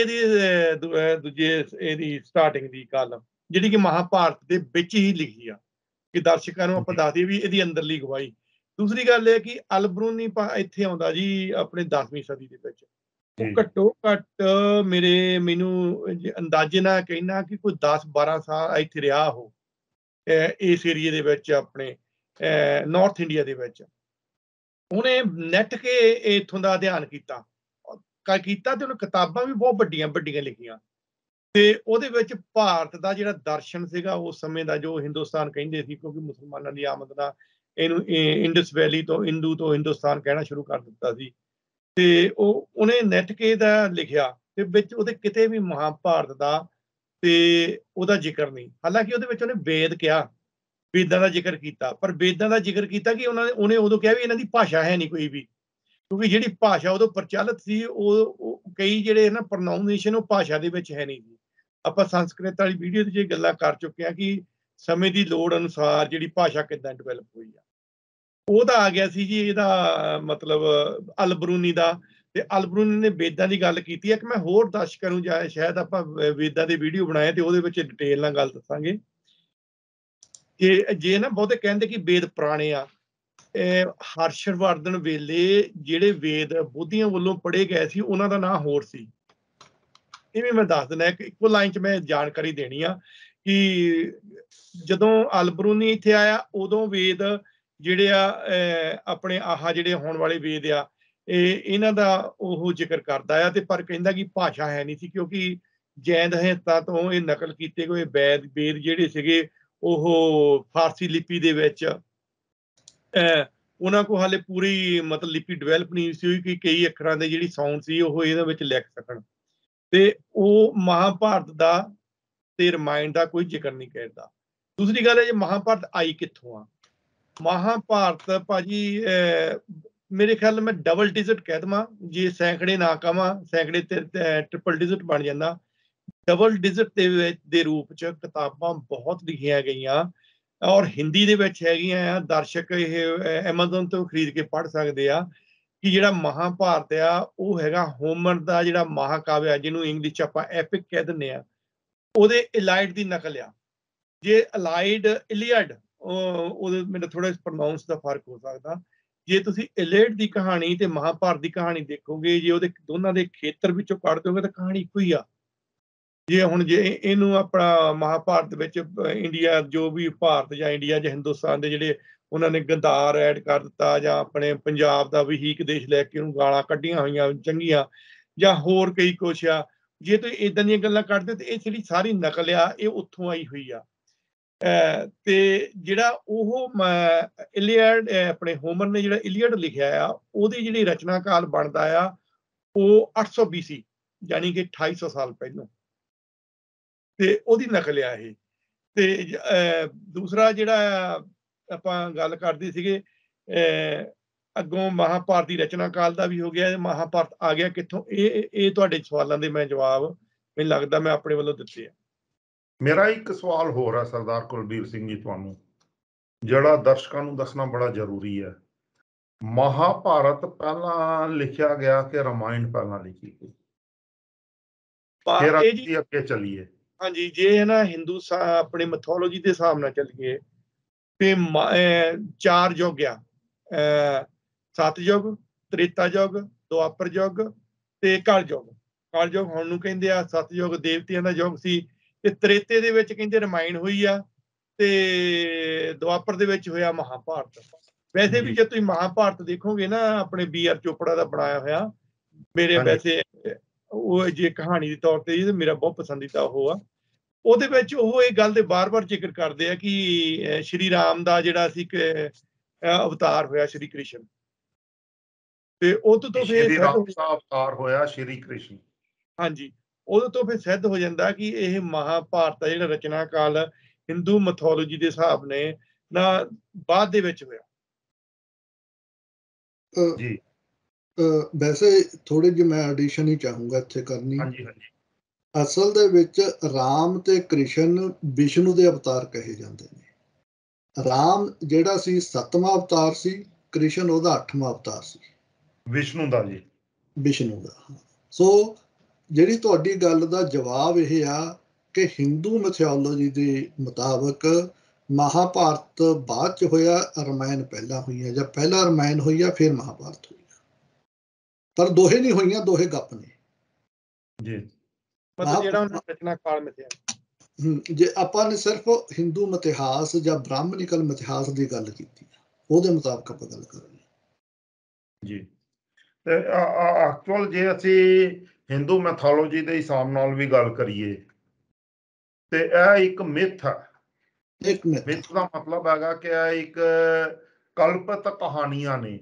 ਇਹਦੀ ਸਟਾਰਟਿੰਗ ਦੀ ਗੱਲ, ਜਿਹੜੀ ਕਿ ਮਹਾਭਾਰਤ ਦੇ ਵਿੱਚ ਹੀ ਲਿਖੀ ਆ, ਕਿ ਦਰਸ਼ਕਾਂ ਨੂੰ ਆਪਾਂ ਦੱਸ ਦਈਏ ਵੀ ਇਹਦੀ ਅੰਦਰਲੀ ਗਵਾਹੀ। ਦੂਸਰੀ ਗੱਲ ਇਹ ਕਿ ਅਲ-ਬਰੂਨੀ ਇੱਥੇ ਆਉਂਦਾ ਜੀ ਆਪਣੇ 10ਵੀਂ ਸਦੀ ਦੇ ਵਿੱਚ। ਉਹ ਘੱਟੋ ਘੱਟ ਮੈਨੂੰ ਅੰਦਾਜ਼ੇ ਨਾਲ ਕਹਿਣਾ ਕਿ ਕੋਈ 10-12 ਸਾਲ ਇੱਥੇ ਰਿਹਾ ਉਹ, ਇਸ ਏਰੀਏ ਦੇ ਵਿੱਚ, ਆਪਣੇ ਨਾਰਥ ਇੰਡੀਆ ਦੇ ਵਿੱਚ। ਉਹਨੇ ਨੈਟ ਕੇ ਇੱਥੋਂ ਦਾ ਅਧਿਐਨ ਕੀਤਾ ਤੇ ਉਹਨੇ ਕਿਤਾਬਾਂ ਵੀ ਬਹੁਤ ਵੱਡੀਆਂ ਵੱਡੀਆਂ ਲਿਖੀਆਂ, ਤੇ ਉਹਦੇ ਵਿੱਚ ਭਾਰਤ ਦਾ ਜਿਹੜਾ ਦਰਸ਼ਨ ਸੀਗਾ ਉਸ ਸਮੇਂ ਦਾ, ਜੋ ਹਿੰਦੁਸਤਾਨ ਕਹਿੰਦੇ ਸੀ, ਕਿਉਂਕਿ ਮੁਸਲਮਾਨਾਂ ਦੀ ਆਮਦ ਨਾਲ ਇਹਨੂੰ ਇੰਡਸ ਵੈਲੀ ਤੋਂ ਹਿੰਦੁਸਤਾਨ ਕਹਿਣਾ ਸ਼ੁਰੂ ਕਰ ਦਿੱਤਾ ਸੀ, ਤੇ ਉਹਨੇ ਨੈਟ ਕੇ ਦਾ ਲਿਖਿਆ, ਤੇ ਵਿੱਚ ਉਹਦੇ ਕਿਤੇ ਵੀ ਮਹਾਭਾਰਤ ਦਾ ਤੇ ਉਹਦਾ ਜ਼ਿਕਰ ਨਹੀਂ। ਹਾਲਾਂਕਿ ਉਹਦੇ ਵਿੱਚ ਉਹਨੇ ਵੇਦ ਕਿਹਾ, ਵੇਦਾਂ ਦਾ ਜ਼ਿਕਰ ਕੀਤਾ, ਪਰ ਵੇਦਾਂ ਦਾ ਜ਼ਿਕਰ ਕੀਤਾ ਕਿ ਉਹਨੇ ਉਦੋਂ ਕਿਹਾ ਵੀ ਇਹਨਾਂ ਦੀ ਭਾਸ਼ਾ ਹੈ ਨਹੀਂ ਕੋਈ ਵੀ, ਕਿਉਂਕਿ ਜਿਹੜੀ ਭਾਸ਼ਾ ਉਦੋਂ ਪ੍ਰਚਲਿਤ ਸੀ, ਉਹ ਕਈ ਜਿਹੜੇ ਨਾ ਪ੍ਰੋਨਾਊਂਸੀਏਸ਼ਨ ਉਹ ਭਾਸ਼ਾ ਦੇ ਵਿੱਚ ਹੈ ਨਹੀਂ ਸੀ। ਆਪਾਂ ਸੰਸਕ੍ਰਿਤ ਵਾਲੀ ਵੀਡੀਓ 'ਚ ਇਹ ਗੱਲਾਂ ਕਰ ਚੁੱਕੇ ਹਾਂ ਕਿ ਸਮੇਂ ਦੀ ਲੋੜ ਅਨੁਸਾਰ ਜਿਹੜੀ ਭਾਸ਼ਾ ਕਿੱਦਾਂ ਡਿਵੈਲਪ ਹੋਈ ਆ। ਉਹਦਾ ਆ ਗਿਆ ਸੀ ਜੀ ਇਹਦਾ ਮਤਲਬ ਅਲ-ਬਰੂਨੀ ਦਾ, ਤੇ ਅਲ-ਬਰੂਨੀ ਨੇ ਵੇਦਾਂ ਦੀ ਗੱਲ ਕੀਤੀ ਹੈ। ਕਿ ਮੈਂ ਹੋਰ ਦਰਸ਼ਕਾਂ ਨੂੰ ਸ਼ਾਇਦ ਆਪਾਂ ਵੇਦਾਂ ਦੀ ਵੀਡੀਓ ਬਣਾਏ ਤੇ ਉਹਦੇ ਵਿੱਚ ਡਿਟੇਲ ਨਾਲ ਗੱਲ ਦੱਸਾਂਗੇ। ਜੇ ਨਾ ਬਹੁਤੇ ਕਹਿੰਦੇ ਕਿ ਵੇਦ ਪੁਰਾਣੇ ਆ, ਹਰਸ਼ਵਰਧਨ ਵੇਲੇ ਜਿਹੜੇ ਵੇਦ ਬੋਧੀਆਂ ਵੱਲੋਂ ਪੜ੍ਹੇ ਗਏ ਸੀ ਉਹਨਾਂ ਦਾ ਨਾਂ ਹੋਰ ਸੀ। ਇਹ ਵੀ ਮੈਂ ਦੱਸ ਦਿੰਦਾ, ਇੱਕੋ ਲਾਈਨ 'ਚ ਮੈਂ ਜਾਣਕਾਰੀ ਦੇਣੀ ਆ ਕਿ ਜਦੋਂ ਅਲ-ਬਰੂਨੀ ਇੱਥੇ ਆਇਆ, ਉਦੋਂ ਵੇਦ ਜਿਹੜੇ ਆ ਆਪਣੇ ਆਹ ਜਿਹੜੇ ਹੋਣ ਵਾਲੇ ਵੇਦ ਆ ਇਹਨਾਂ ਦਾ ਉਹ ਜ਼ਿਕਰ ਕਰਦਾ ਆ, ਤੇ ਪਰ ਕਹਿੰਦਾ ਕਿ ਭਾਸ਼ਾ ਹੈ ਨਹੀਂ ਸੀ, ਕਿਉਂਕਿ ਜੈਨ ਹੇਤਾ ਤੋਂ ਇਹ ਨਕਲ ਕੀਤੇ ਹੋਏ ਵੇਦ ਜਿਹੜੇ ਸੀਗੇ ਉਹ ਫਾਰਸੀ ਲਿਪੀ ਦੇ ਵਿੱਚ ਉਹਨਾਂ ਕੋਲ ਹਾਲੇ ਪੂਰੀ ਮਤਲਬ ਲਿਪੀ ਡਿਵੈਲਪ ਨਹੀਂ ਸੀ ਹੋਈ ਕਿ ਕਈ ਅੱਖਰਾਂ ਦੇ ਜਿਹੜੀ ਸਾਊਂਡ ਸੀ ਉਹ ਇਹਦੇ ਵਿੱਚ ਲਿਖ ਸਕਣ, ਤੇ ਉਹ ਮਹਾਭਾਰਤ ਦਾ ਤੇ ਰਾਮਾਇਣ ਦਾ ਕੋਈ ਜ਼ਿਕਰ ਨਹੀਂ ਕਰਦਾ। ਦੂਸਰੀ ਗੱਲ ਹੈ ਜੇ ਮਹਾਭਾਰਤ ਆਈ ਕਿੱਥੋਂ ਆ। ਮਹਾਭਾਰਤ ਭਾਜੀ ਮੇਰੇ ਖਿਆਲ ਮੈਂ ਡਬਲ ਡਿਜਿਟ ਕਹਿ ਦੇਵਾਂ, ਜੇ ਸੈਂਕੜੇ ਨਾ ਕਵਾਂ, ਸੈਂਕੜੇ ਤੇ ਟ੍ਰਿਪਲ ਡਿਜਿਟ ਬਣ ਜਾਂਦਾ। ਡਬਲ ਡਿਜਿਟ ਦੇ ਰੂਪ ਚ ਕਿਤਾਬਾਂ ਬਹੁਤ ਲਿਖੀਆਂ ਗਈਆਂ ਔਰ ਹਿੰਦੀ ਦੇ ਵਿੱਚ ਹੈਗੀਆਂ ਆ। ਦਰਸ਼ਕ ਇਹ ਐਮਾਜ਼ਨ ਤੋਂ ਖਰੀਦ ਕੇ ਪੜ੍ਹ ਸਕਦੇ ਆ ਕਿ ਜਿਹੜਾ ਮਹਾਭਾਰਤ ਆ ਉਹ ਹੈਗਾ ਹੋਮਰ ਦਾ ਜਿਹੜਾ ਮਹਾਕਾਵਿ ਆ, ਜਿਹਨੂੰ ਇੰਗਲਿਸ਼ ਚ ਆਪਾਂ ਐਪਿਕ ਕਹਿ ਦਿੰਦੇ ਆ, ਉਹਦੇ ਇਲਾਇਡ ਦੀ ਨਕਲ ਆ। ਜੇ ਇਲੀਅਡ ਉਹਦੇ ਮੈਨੂੰ ਥੋੜਾ ਪ੍ਰੋਨਾਉਂਸ ਦਾ ਫਰਕ ਹੋ ਸਕਦਾ। ਜੇ ਤੁਸੀਂ ਇਲੀਅਡ ਦੀ ਕਹਾਣੀ ਤੇ ਮਹਾਭਾਰਤ ਦੀ ਕਹਾਣੀ ਦੇਖੋਗੇ, ਜੇ ਉਹਦੇ ਦੋਨਾਂ ਦੇ ਖੇਤਰ ਵਿੱਚੋਂ ਕੱਢ ਦੋਗੇ ਤਾਂ ਕਹਾਣੀ ਇੱਕੋ ਹੀ ਆ। ਜੇ ਇਹਨੂੰ ਆਪਣਾ ਮਹਾਭਾਰਤ ਵਿੱਚ ਇੰਡੀਆ ਜੋ ਵੀ ਭਾਰਤ ਜਾਂ ਇੰਡੀਆ ਜਾਂ ਹਿੰਦੁਸਤਾਨ ਦੇ ਜਿਹੜੇ ਉਹਨਾਂ ਨੇ ਗੰਧਾਰ ਐਡ ਕਰ ਦਿੱਤਾ, ਜਾਂ ਆਪਣੇ ਪੰਜਾਬ ਦਾ ਵਹੀਕ ਦੇਸ਼ ਲੈ ਕੇ ਉਹਨੂੰ ਗਾਲਾਂ ਕੱਢੀਆਂ ਹੋਈਆਂ ਚੰਗੀਆਂ, ਜਾਂ ਹੋਰ ਕਈ ਕੁਛ ਆ। ਜੇ ਤੁਸੀਂ ਇਦਾਂ ਦੀਆਂ ਗੱਲਾਂ ਕੱਢਦੇ ਤੇ ਇਹ ਜਿਹੜੀ ਸਾਰੀ ਨਕਲ ਆ ਇਹ ਉੱਥੋਂ ਆਈ ਹੋਈ ਆ। ਤੇ ਜਿਹੜਾ ਉਹ ਇਲੀਅਡ ਆਪਣੇ ਹੋਮਰ ਨੇ ਜਿਹੜਾ ਇਲੀਅਡ ਲਿਖਿਆ ਆ, ਉਹਦੀ ਜਿਹੜੀ ਰਚਨਾ ਕਾਲ ਬਣਦਾ ਆ ਉਹ 800 BC, ਯਾਨੀ ਕਿ 2800 ਸਾਲ ਪਹਿਲਾਂ, ਤੇ ਉਹਦੀ ਨਕਲ ਆ ਇਹ। ਤੇ ਦੂਸਰਾ ਜਿਹੜਾ ਆਪਾਂ ਗੱਲ ਕਰਦੇ ਸੀਗੇ ਅੱਗੋਂ ਮਹਾਭਾਰਤ ਦੀ ਰਚਨਾ ਕਾਲ ਦਾ ਵੀ ਹੋ ਗਿਆ, ਮਹਾਭਾਰਤ ਆ ਗਿਆ ਕਿੱਥੋਂ, ਇਹ ਤੁਹਾਡੇ ਸਵਾਲਾਂ ਦੇ ਮੈਂ ਜਵਾਬ ਮੈਨੂੰ ਲੱਗਦਾ ਮੈਂ ਆਪਣੇ ਵੱਲੋਂ ਦਿੱਤੇ ਆ। ਮੇਰਾ ਇੱਕ ਸਵਾਲ ਹੋਰ ਹੈ ਸਰਦਾਰ ਕੁਲਬੀਰ ਸਿੰਘ ਜੀ, ਤੁਹਾਨੂੰ ਜਿਹੜਾ ਦਰਸ਼ਕਾਂ ਨੂੰ ਦੱਸਣਾ ਬੜਾ ਜ਼ਰੂਰੀ ਹੈ। ਮਹਾਭਾਰਤ ਪਹਿਲਾਂ ਲਿਖਿਆ ਗਿਆ ਕਿ ਰਾਮਾਇਣ ਪਹਿਲਾਂ ਲਿਖੀ ਗਈ? ਫਿਰ ਅਸੀਂ ਅੱਗੇ ਚੱਲੀਏ। ਹਾਂਜੀ, ਜੇ ਹੈ ਨਾ ਹਿੰਦੂ ਆਪਣੇ ਮੈਥੋਲੋਜੀ ਦੇ ਹਿਸਾਬ ਨਾਲ ਚੱਲੀਏ ਤੇ 4 ਯੁੱਗ ਆ, ਸਤਯੁਗ, ਤ੍ਰੇਤਾ ਯੁਗ, ਦੁਆਪਰ ਯੁਗ ਤੇ ਕਲਯੁਗ। ਕਲਯੁਗ ਹੁਣ ਨੂੰ ਕਹਿੰਦੇ ਆ, ਸਤਯੁਗ ਦੇਵਤਿਆਂ ਦਾ ਯੁਗ ਸੀ, ਤੇ ਤ੍ਰੇਤੇ ਦੇ ਵਿੱਚ ਕਹਿੰਦੇ ਰਾਮਾਇਣ ਹੋਈ ਆ, ਤੇ ਦੁਆਪਰ ਦੇ ਵਿੱਚ ਹੋਇਆ ਮਹਾਭਾਰਤ। ਵੈਸੇ ਵੀ ਜੇ ਤੁਸੀਂ ਮਹਾਭਾਰਤ ਦੇਖੋਗੇ ਨਾ ਆਪਣੇ BR ਚੋਪੜਾ ਦਾ ਬਣਾਇਆ ਹੋਇਆ, ਮੇਰੇ ਵੈਸੇ ਉਹ ਜੇ ਕਹਾਣੀ ਦੇ ਤੌਰ ਤੇ ਮੇਰਾ ਬਹੁਤ ਪਸੰਦੀਦਾ ਉਹ ਆ। ਉਹਦੇ ਵਿੱਚ ਉਹ ਇਹ ਗੱਲ ਦੇ ਬਾਰ-ਬਾਰ ਜ਼ਿਕਰ ਕਰਦੇ ਆ ਕਿ ਸ਼੍ਰੀ ਰਾਮ ਦਾ ਜਿਹੜਾ ਸੀ ਅਵਤਾਰ ਹੋਇਆ ਸ਼੍ਰੀ ਕ੍ਰਿਸ਼ਨ, ਤੇ ਉਦੋਂ ਤੋਂ ਫਿਰ ਅਵਤਾਰ ਹੋਇਆ ਸ਼੍ਰੀ ਕ੍ਰਿਸ਼ਨ। ਹਾਂਜੀ, ਉਦੋਂ ਤੋਂ ਫਿਰ ਸਿੱਧ ਹੋ ਜਾਂਦਾ ਕਿ ਇਹ ਮਹਾਭਾਰਤ ਦਾ ਜਿਹੜਾ ਰਚਨਾ ਕਾਲ ਹਿੰਦੂ ਮੈਥੋਲੋਜੀ ਦੇ ਹਿਸਾਬ ਨੇ ਨਾ ਬਾਅਦ ਦੇ ਵਿੱਚ ਹੋਇਆ। ਜੀ ਵੈਸੇ ਥੋੜੀ ਜਿਹੀ ਮੈਂ ਐਡੀਸ਼ਨ ਹੀ ਚਾਹੂੰਗਾ ਇੱਥੇ ਕਰਨੀ। ਹਾਂਜੀ ਹਾਂਜੀ। ਅਸਲ ਦੇ ਵਿੱਚ ਰਾਮ ਤੇ ਕ੍ਰਿਸ਼ਨ ਵਿਸ਼ਨੂੰ ਦੇ ਅਵਤਾਰ ਕਹੇ ਜਾਂਦੇ ਨੇ। ਰਾਮ ਜਿਹੜਾ ਸੀ 7ਵਾਂ ਅਵਤਾਰ ਸੀ, ਕ੍ਰਿਸ਼ਨ ਉਹਦਾ 8ਵਾਂ ਅਵਤਾਰ ਸੀ, ਵਿਸ਼ਨੂੰ ਦਾ ਜੀ, ਵਿਸ਼ਨੂੰ ਦਾ। ਸੋ ਜਿਹੜੀ ਤੁਹਾਡੀ ਗੱਲ ਦਾ ਜਵਾਬ ਇਹ ਆ ਕਿ ਹਿੰਦੂ ਮੈਥੋਲੋਜੀ ਦੇ ਮੁਤਾਬਕ ਮਹਾਭਾਰਤ ਬਾਅਦ ਚ ਹੋਇਆ, ਰਾਮਾਇਣ ਪਹਿਲਾਂ ਹੋਈ ਹੈ, ਜਾਂ ਪਹਿਲਾਂ ਰਾਮਾਇਣ ਹੋਈ ਆ ਫਿਰ ਮਹਾਭਾਰਤ ਹੋਈ ਆ, ਪਰ ਦੋਹੇ ਨਹੀਂ ਹੋਈਆਂ, ਦੋਹੇ ਗੱਪ ਨੇ ਜੀ। ਮਤਲਬ ਜਿਹੜਾ ਉਹਨਾਂ ਰਚਨਾ ਕਾਲ ਮਿਥਿਆ। ਜੇ ਆਪਾਂ ਨੇ ਸਿਰਫ ਹਿੰਦੂ ਮਿਥਿਹਾਸ ਜਾਂ ਬ੍ਰਾਹਮਣਿਕਲ ਮਿਥਿਹਾਸ ਦੀ ਗੱਲ ਕੀਤੀ, ਉਹਦੇ ਮੁਤਾਬਕ ਆਪਾਂ ਗੱਲ ਕਰਾਂਗੇ ਜੀ। ਤੇ ਐਕਚੁਅਲ ਜੇ ਅਸੀਂ ਹਿੰਦੂ ਮੈਥੋਲੋਜੀ ਦੇ ਹਿਸਾਬ ਨਾਲ ਵੀ ਗੱਲ ਕਰੀਏ ਤੇ ਇਹ ਇੱਕ ਮਿਥ ਹੈ। ਇੱਕ ਮਿਥ ਦਾ ਮਤਲਬ ਹੈਗਾ ਕਿ ਇਹ ਇੱਕ ਕਲਪਿਤ ਕਹਾਣੀਆਂ ਨੇ,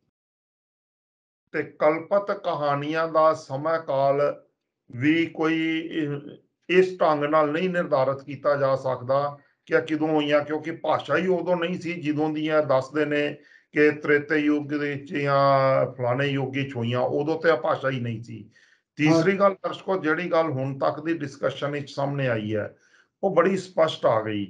ਤੇ ਕਲਪਿਤ ਕਹਾਣੀਆਂ ਦਾ ਸਮਾਂ ਕਾਲ ਵੀ ਕੋਈ ਇਸ ਢੰਗ ਨਾਲ ਨਹੀਂ ਨਿਰਧਾਰਿਤ ਕੀਤਾ ਜਾ ਸਕਦਾ ਕਿ ਇਹ ਕਦੋਂ ਹੋਈਆਂ, ਕਿਉਂਕਿ ਭਾਸ਼ਾ ਹੀ ਉਦੋਂ ਨਹੀਂ ਸੀ ਜਦੋਂ ਦੀਆਂ ਦੱਸਦੇ ਨੇ ਕਿ ਤ੍ਰੇਤੇ ਯੁੱਗ ਦੇ ਵਿੱਚ ਜਾਂ ਫਲਾਣੇ ਯੁੱਗ ਵਿੱਚ ਹੋਈਆਂ, ਉਦੋਂ ਤੇ ਭਾਸ਼ਾ ਹੀ ਨਹੀਂ ਸੀ। ਤੀਸਰੀ ਗੱਲ ਦਰਸ਼ਕੋ, ਜਿਹੜੀ ਗੱਲ ਹੁਣ ਤੱਕ ਦੀ ਡਿਸਕਸ਼ਨ ਵਿੱਚ ਸਾਹਮਣੇ ਆਈ ਹੈ ਉਹ ਬੜੀ ਸਪਸ਼ਟ ਆ ਗਈ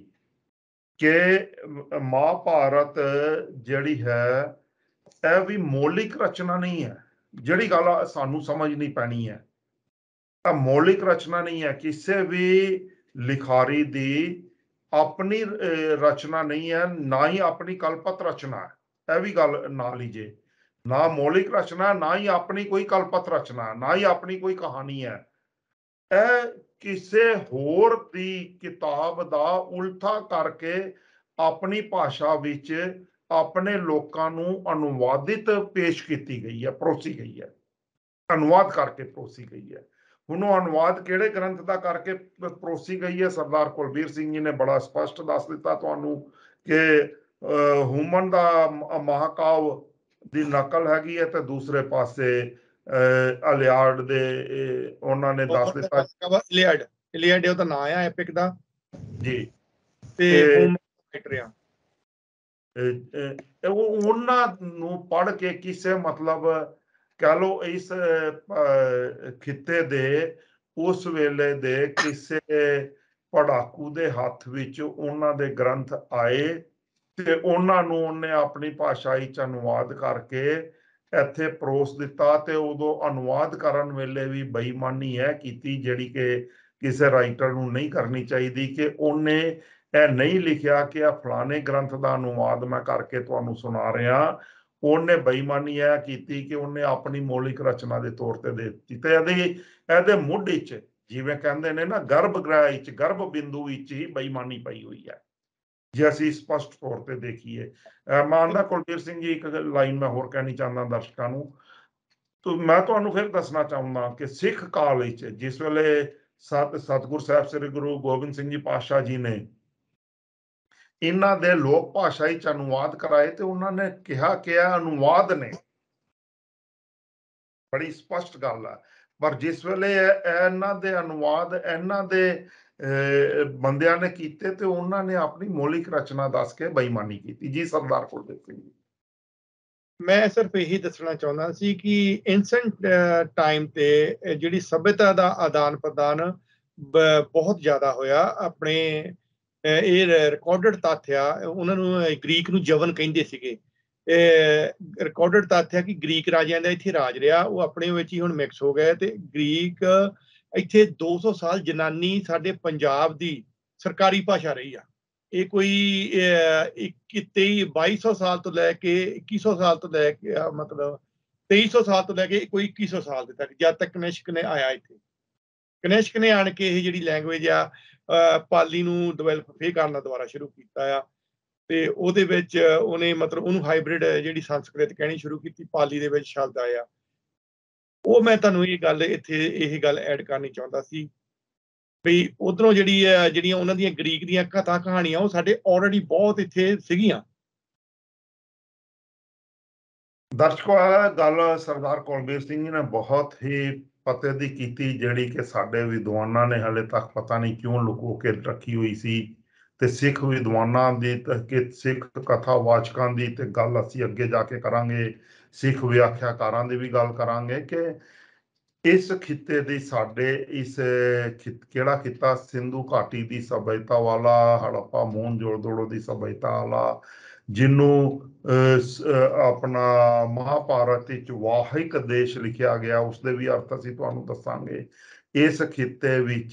ਕਿ ਮਹਾਭਾਰਤ ਜਿਹੜੀ ਹੈ ਇਹ ਵੀ ਮੌਲਿਕ ਰਚਨਾ ਨਹੀਂ ਹੈ। ਜਿਹੜੀ ਗੱਲ ਸਾਨੂੰ ਸਮਝਣੀ ਪੈਣੀ ਹੈ, ਇਹ ਮੌਲਿਕ ਰਚਨਾ ਨਹੀਂ ਹੈ, ਕਿਸੇ ਵੀ ਲਿਖਾਰੀ ਦੀ ਆਪਣੀ ਰਚਨਾ ਨਹੀਂ ਹੈ, ਨਾ ਹੀ ਆਪਣੀ ਕਲਪਤ ਰਚਨਾ ਹੈ। ਇਹ ਵੀ ਗੱਲ ਨਾ ਲੀਜੇ, ਨਾ ਮੌਲਿਕ ਰਚਨਾ, ਨਾ ਹੀ ਆਪਣੀ ਕੋਈ ਕਲਪਤ ਰਚਨਾ, ਨਾ ਹੀ ਆਪਣੀ ਕੋਈ ਕਹਾਣੀ ਹੈ। ਇਹ ਕਿਸੇ ਹੋਰ ਦੀ ਕਿਤਾਬ ਦਾ ਉਲਥਾ ਕਰਕੇ ਆਪਣੀ ਭਾਸ਼ਾ ਵਿੱਚ ਆਪਣੇ ਲੋਕਾਂ ਨੂੰ ਅਨੁਵਾਦਿਤ ਪੇਸ਼ ਕੀਤੀ ਗਈ ਹੈ, ਪਰੋਸੀ ਗਈ ਹੈ, ਅਨੁਵਾਦ ਕਰਕੇ ਪਰੋਸੀ ਗਈ ਹੈ। ਹੁਣ ਉਹ ਅਨੁਵਾਦ ਕਿਹੜੇ ਗ੍ਰੰਥ ਦਾ ਕਰਕੇ ਪਰੋਸੀ ਗਈ ਹੈ, ਸਰਦਾਰ ਕੁਲਬੀਰ ਸਿੰਘ ਜੀ ਨੇ ਬੜਾ ਸਪਸ਼ਟ ਦੱਸ ਦਿੱਤਾ ਤੁਹਾਨੂੰ ਕਿ ਹੁਮਨ ਦਾ ਮਹਾਕਾਵ ਦੀ ਨਕਲ ਹੈਗੀ ਹੈ, ਤੇ ਦੂਸਰੇ ਪਾਸੇ ਅਲਿਆਡ ਦੇ ਉਹਨਾਂ ਨੇ ਦੱਸ ਦਿੱਤਾ ਇਲੀਅਡ ਉਹਦਾ ਨਾਂ ਆ ਐਪਿਕ ਦਾ ਜੀ, ਤੇ ਉਹਨਾਂ ਨੂੰ ਪੜ੍ਹ ਕੇ ਕਿਸੇ ਮਤਲਬ ਕਹਿ ਲਓ ਇਸ ਖਿੱਤੇ ਦੇ ਉਸ ਵੇਲੇ ਦੇ ਕਿਸੇ ਪੜਾਕੂ ਦੇ ਹੱਥ ਵਿੱਚ ਉਹਨਾਂ ਦੇ ਗ੍ਰੰਥ ਆਏ ਤੇ ਉਹਨਾਂ ਨੂੰ ਉਹਨੇ ਆਪਣੀ ਭਾਸ਼ਾਈ ਚ ਅਨੁਵਾਦ ਕਰਕੇ ਇੱਥੇ ਪਰੋਸ ਦਿੱਤਾ। ਤੇ ਉਦੋਂ ਅਨੁਵਾਦ ਕਰਨ ਵੇਲੇ ਵੀ ਬੇਈਮਾਨੀ ਇਹ ਕੀਤੀ ਜਿਹੜੀ ਕਿ ਕਿਸੇ ਰਾਈਟਰ ਨੂੰ ਨਹੀਂ ਕਰਨੀ ਚਾਹੀਦੀ, ਕਿ ਉਹਨੇ ਇਹ ਨਹੀਂ ਲਿਖਿਆ ਕਿ ਇਹ ਫਲਾਣੇ ਗ੍ਰੰਥ ਦਾ ਅਨੁਵਾਦ ਮੈਂ ਕਰਕੇ ਤੁਹਾਨੂੰ ਸੁਣਾ ਰਿਹਾ। ਉਹਨੇ ਬੇਈਮਾਨੀ ਇਹ ਕੀਤੀ ਕਿ ਉਹਨੇ ਆਪਣੀ ਮੌਲਿਕ ਰਚਨਾ ਦੇ ਤੌਰ ਤੇ ਦੇ ਦਿੱਤੀ, ਤੇ ਇਹਦੇ ਮੁੱਢ ਵਿੱਚ ਜਿਵੇਂ ਕਹਿੰਦੇ ਨੇ ਨਾ ਗਰਭ ਗ੍ਰਹਿ ਵਿੱਚ, ਗਰਭ ਬਿੰਦੂ ਵਿੱਚ ਹੀ ਬੇਈਮਾਨੀ ਪਈ ਹੋਈ ਹੈ ਜੇ ਅਸੀਂ ਸਪਸ਼ਟ ਤੌਰ ਤੇ ਦੇਖੀਏ। ਮਾਨਦਾ ਕੁਲਬੀਰ ਸਿੰਘ ਜੀ, ਇੱਕ ਲਾਈਨ ਮੈਂ ਹੋਰ ਕਹਿਣੀ ਚਾਹੁੰਦਾ ਦਰਸ਼ਕਾਂ ਨੂੰ, ਤਾਂ ਮੈਂ ਤੁਹਾਨੂੰ ਫਿਰ ਦੱਸਣਾ ਚਾਹੁੰਦਾ ਕਿ ਸਿੱਖ ਕਾਲ ਵਿੱਚ ਜਿਸ ਵੇਲੇ ਸਤਿਗੁਰ ਸਾਹਿਬ ਸ੍ਰੀ ਗੁਰੂ ਗੋਬਿੰਦ ਸਿੰਘ ਜੀ ਪਾਤਸ਼ਾਹ ਜੀ ਨੇ ਇਹਨਾਂ ਦੇ ਲੋਕ ਭਾਸ਼ਾ ਵਿੱਚ ਅਨੁਵਾਦ ਕਰਾਏ, ਤੇ ਉਹਨਾਂ ਨੇ ਕਿਹਾ ਕਿ ਇਹ ਅਨੁਵਾਦ ਨੇ, ਬੜੀ ਸਪਸ਼ਟ ਗੱਲ ਹੈ। ਪਰ ਜਿਸ ਵੇਲੇ ਇਹਨਾਂ ਦੇ ਅਨੁਵਾਦ ਇਹਨਾਂ ਦੇ ਬੰਦਿਆਂ ਨੇ ਕੀਤੇ ਤੇ ਉਹਨਾਂ ਨੇ ਆਪਣੀ ਮੌਲਿਕ ਰਚਨਾ ਦੱਸ ਕੇ ਬੇਈਮਾਨੀ ਕੀਤੀ। ਜੀ ਸਰਦਾਰ ਕੁਲਦੀਪ ਸਿੰਘ ਜੀ। ਮੈਂ ਸਿਰਫ ਇਹੀ ਦੱਸਣਾ ਚਾਹੁੰਦਾ ਸੀ ਕਿ ਐਂਸ਼ੀਐਂਟ ਟਾਈਮ ਤੇ ਜਿਹੜੀ ਸਭਿਅਤਾ ਦਾ ਆਦਾਨ ਪ੍ਰਦਾਨ ਬਹੁਤ ਜ਼ਿਆਦਾ ਹੋਇਆ। ਆਪਣੇ ਇਹ ਰਿਕਾਰਡਡ ਤੱਥ ਆ, ਉਹਨਾਂ ਨੂੰ ਗ੍ਰੀਕ ਨੂੰ ਜਵਨ ਕਹਿੰਦੇ ਸੀਗੇ। ਰਿਕਾਰਡਡ ਤੱਥ ਆ ਕਿ ਗ੍ਰੀਕ ਰਾਜਿਆਂ ਦਾ ਇੱਥੇ ਰਾਜ ਰਿਹਾ, ਉਹ ਆਪਣੇ ਵਿੱਚ ਹੀ ਹੁਣ ਮਿਕਸ ਹੋ ਗਏ, ਤੇ ਗ੍ਰੀਕ ਇੱਥੇ 200 ਸਾਲ ਜਨਾਨੀ ਸਾਡੇ ਪੰਜਾਬ ਦੀ ਸਰਕਾਰੀ ਭਾਸ਼ਾ ਰਹੀ ਆ। ਇਹ ਕੋਈ 2200 ਸਾਲ ਤੋਂ ਲੈ ਕੇ 2100 ਸਾਲ ਤੋਂ ਲੈ ਕੇ ਮਤਲਬ 2300 ਸਾਲ ਤੋਂ ਲੈ ਕੇ ਕੋਈ 2100 ਸਾਲ ਦੇ ਤੱਕ, ਜਦ ਤੱਕ ਕਨਿਸ਼ਕ ਨੇ ਆਇਆ ਇੱਥੇ। ਕਨਿਸ਼ਕ ਨੇ ਆਣ ਕੇ ਇਹ ਜਿਹੜੀ ਲੈਂਗੁਏਜ ਆ ਪਾਲੀ ਨੂੰ ਡਿਵੈਲਪ ਫੇਰ ਕਰਨਾ ਦੁਬਾਰਾ ਸ਼ੁਰੂ ਕੀਤਾ ਆ, ਤੇ ਉਹਦੇ ਵਿੱਚ ਉਹਨੇ ਮਤਲਬ ਉਹਨੂੰ ਹਾਈਬ੍ਰਿਡ ਜਿਹੜੀ ਸੰਸਕ੍ਰਿਤ ਕਹਿਣੀ ਸ਼ੁਰੂ ਕੀਤੀ, ਪਾਲੀ ਦੇ ਵਿੱਚ ਸ਼ਬਦ ਆਇਆ। ਉਹ ਮੈਂ ਤੁਹਾਨੂੰ ਇਹ ਗੱਲ ਇੱਥੇ ਇਹ ਗੱਲ ਐਡ ਕਰਨੀ ਚਾਹੁੰਦਾ ਸੀ ਵੀ ਉਧਰੋਂ ਜਿਹੜੀਆਂ ਉਹਨਾਂ ਦੀਆਂ ਗ੍ਰੀਕ ਦੀਆਂ ਕਥਾ ਕਹਾਣੀਆਂ ਉਹ ਸਾਡੇ ਆਲਰੇਡੀ ਬਹੁਤ ਇੱਥੇ ਸੀਗੀਆਂ। ਦਰਸ਼ਕੋ, ਇਹ ਗੱਲ ਸਰਦਾਰ ਕੁਲਬੀਰ ਸਿੰਘ ਜੀ ਨੇ ਬਹੁਤ ਹੀ ਪਤੇ ਦੀ ਕੀਤੀ, ਜਿਹੜੀ ਕਿ ਸਾਡੇ ਵਿਦਵਾਨਾਂ ਨੇ ਹਾਲੇ ਤੱਕ ਪਤਾ ਨਹੀਂ ਕਿਉਂ ਲੁਕੋ ਕੇ ਰੱਖੀ ਹੋਈ ਸੀ। ਤੇ ਸਿੱਖ ਵਿਦਵਾਨਾਂ ਦੀ ਤੇ ਸਿੱਖ ਕਥਾਵਾਚਕਾਂ ਦੀ ਤੇ ਗੱਲ ਅਸੀਂ ਅੱਗੇ ਜਾ ਕੇ ਕਰਾਂਗੇ, ਸਿੱਖ ਵਿਆਖਿਆਕਾਰਾਂ ਦੀ ਵੀ ਗੱਲ ਕਰਾਂਗੇ ਕਿ ਇਸ ਖਿੱਤੇ ਦੀ ਸਾਡੇ ਇਸ ਕਿਹੜਾ ਖਿੱਤਾ ਸਿੰਧੂ ਘਾਟੀ ਦੀ ਸਭਿਅਤਾ ਵਾਲਾ, ਹੜੱਪਾ ਮੋਹਨਜੋਦੜੋ ਦੀ ਸਭਿਅਤਾ ਵਾਲਾ, ਜਿਹਨੂੰ ਆਪਣਾ ਮਹਾਭਾਰਤ ਵਿੱਚ ਵਾਹਿਕ ਦੇਸ਼ ਲਿਖਿਆ ਗਿਆ, ਉਸਦੇ ਵੀ ਅਰਥ ਅਸੀਂ ਤੁਹਾਨੂੰ ਦੱਸਾਂਗੇ। ਇਸ ਖਿੱਤੇ ਵਿੱਚ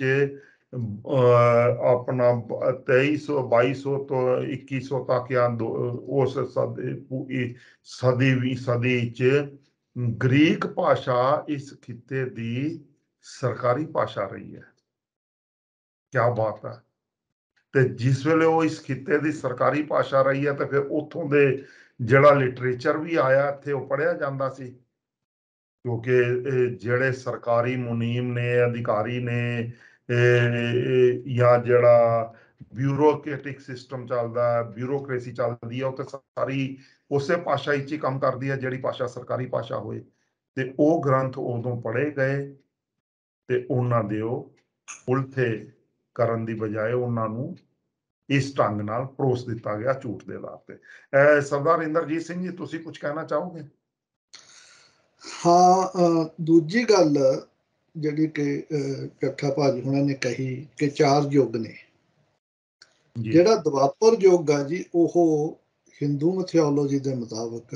ਆਪਣਾ 2200 ਤੋਂ 2100 ਤੱਕ ਉਸ ਸਦੀ ਚ ਗ੍ਰੀਕ ਭਾਸ਼ਾ ਇਸ ਖਿੱਤੇ ਦੀ ਸਰਕਾਰੀ ਭਾਸ਼ਾ ਰਹੀ ਹੈ। ਕਿਆ ਬਾਤ ਹੈ। ਤੇ ਜਿਸ ਵੇਲੇ ਉਹ ਇਸ ਖਿੱਤੇ ਦੀ ਸਰਕਾਰੀ ਭਾਸ਼ਾ ਰਹੀ ਹੈ, ਤੇ ਫਿਰ ਉੱਥੋਂ ਦੇ ਜਿਹੜਾ ਲਿਟਰੇਚਰ ਵੀ ਆਇਆ ਇੱਥੇ ਉਹ ਪੜ੍ਹਿਆ ਜਾਂਦਾ ਸੀ, ਕਿਉਂਕਿ ਜਿਹੜੇ ਸਰਕਾਰੀ ਮੁਨੀਮ ਨੇ, ਅਧਿਕਾਰੀ ਨੇ, ਜਾਂ ਜਿਹੜਾ ਬਿਊਰੋਕ੍ਰੈਟਿਕ ਸਿਸਟਮ ਚੱਲਦਾ, ਬਿਊਰੋਕ੍ਰੇਸੀ ਚੱਲਦੀ ਹੈ, ਉਹ ਤੇ ਸਾਰੀ ਉਸੇ ਭਾਸ਼ਾ ਵਿੱਚ ਹੀ ਕੰਮ ਕਰਦੀ ਹੈ ਜਿਹੜੀ ਭਾਸ਼ਾ ਸਰਕਾਰੀ ਭਾਸ਼ਾ ਹੋਏ। ਤੇ ਉਹ ਗ੍ਰੰਥ ਉਦੋਂ ਪੜ੍ਹੇ ਗਏ ਤੇ ਉਹਨਾਂ ਦੇ ਉਹ ਉਲਥੇ ਕਰਨ ਦੀ ਬਜਾਏ ਉਹਨਾਂ ਨੂੰ ਇਸ ਢੰਗ ਨਾਲ ਪਰੋਸ ਦਿੱਤਾ ਗਿਆ ਝੂਠ ਦੇ ਆਧਾਰ ਤੇ। ਸਰਦਾਰ ਇੰਦਰਜੀਤ ਸਿੰਘ ਜੀ, ਤੁਸੀਂ ਕੁਝ ਕਹਿਣਾ ਚਾਹੋਗੇ? ਹਾਂ, ਦੂਜੀ ਗੱਲ ਜਿਹੜੀ ਕਿ ਚੱਠਾ ਭਾਜੀ ਹੁਣਾਂ ਨੇ ਕਹੀ ਕਿ 4 ਯੁੱਗ ਨੇ। ਜਿਹੜਾ ਦੁਆਪਰ ਯੁੱਗ ਆ ਜੀ, ਉਹ ਹਿੰਦੂ ਮਿਥਿਓਲੋਜੀ ਦੇ ਮੁਤਾਬਕ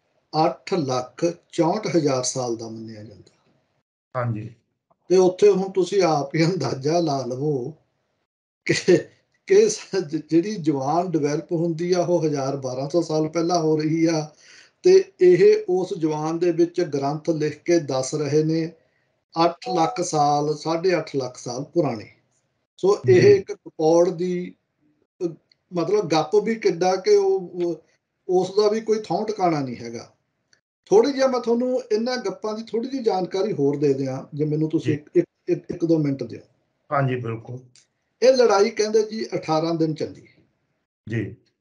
8,64,000 ਸਾਲ ਦਾ ਮੰਨਿਆ ਜਾਂਦਾ। ਹਾਂਜੀ। ਤੇ ਉੱਥੇ ਹੁਣ ਤੁਸੀਂ ਆਪ ਹੀ ਅੰਦਾਜ਼ਾ ਲਾ ਲਵੋ ਕਿ ਜਿਹੜੀ ਜਵਾਨ ਡਿਵੈਲਪ ਹੁੰਦੀ ਆ ਉਹ 1000-1200 ਸਾਲ ਪਹਿਲਾਂ ਹੋ ਰਹੀ ਆ, ਤੇ ਇਹ ਉਸ ਜਵਾਨ ਦੇ ਵਿੱਚ ਗ੍ਰੰਥ ਲਿਖ ਕੇ ਦੱਸ ਰਹੇ ਨੇ 8 ਲੱਖ ਸਾਲ, 8.5 ਲੱਖ ਸਾਲ ਪੁਰਾਣੇ। ਸੋ ਇਹ ਇੱਕ ਕਪੌੜ ਦੀ ਮਤਲਬ ਗੱਪ ਵੀ ਕਿੱਡਾ ਕਿ ਉਹ ਉਸ ਦਾ ਵੀ ਕੋਈ ਥਾਂ ਟਿਕਾਣਾ ਨਹੀਂ ਹੈਗਾ। ਥੋੜੀ ਜਿਹੀ ਮੈਂ ਤੁਹਾਨੂੰ ਇਹਨਾਂ ਗੱਪਾਂ ਦੀ ਥੋੜੀ ਜਿਹੀ ਜਾਣਕਾਰੀ ਹੋਰ ਦੇ ਦਿਆਂ, ਜੇ ਮੈਨੂੰ ਤੁਸੀਂ ਇੱਕ ਦੋ ਮਿੰਟ ਦਿਓ। ਹਾਂਜੀ ਬਿਲਕੁਲ। ਇਹ ਲੜਾਈ ਕਹਿੰਦੇ ਜੀ 18 ਦਿਨ ਚੱਲੀ ਜੀ।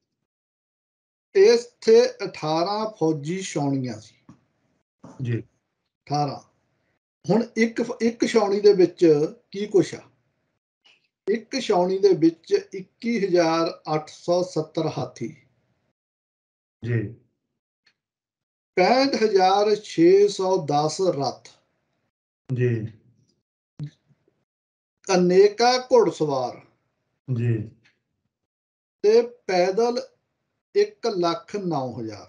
ਇੱਥੇ 18 ਫੌਜੀ ਛਾਉਣੀਆਂ ਸੀ ਜੀ। 18। ਹੁਣ ਇੱਕ ਛਾਉਣੀ ਦੇ ਵਿੱਚ ਕੀ ਕੁਛ ਆ? ਇੱਕ ਛਾਉਣੀ ਦੇ ਵਿੱਚ 21,870 ਹਾਥੀ, ਜੀ, 65,610 ਰੱਥ, ਜੀ, ਅਨੇਕਾਂ ਘੁੜਸਵਾਰ ਜੀ, ਤੇ ਪੈਦਲ 1,09,000,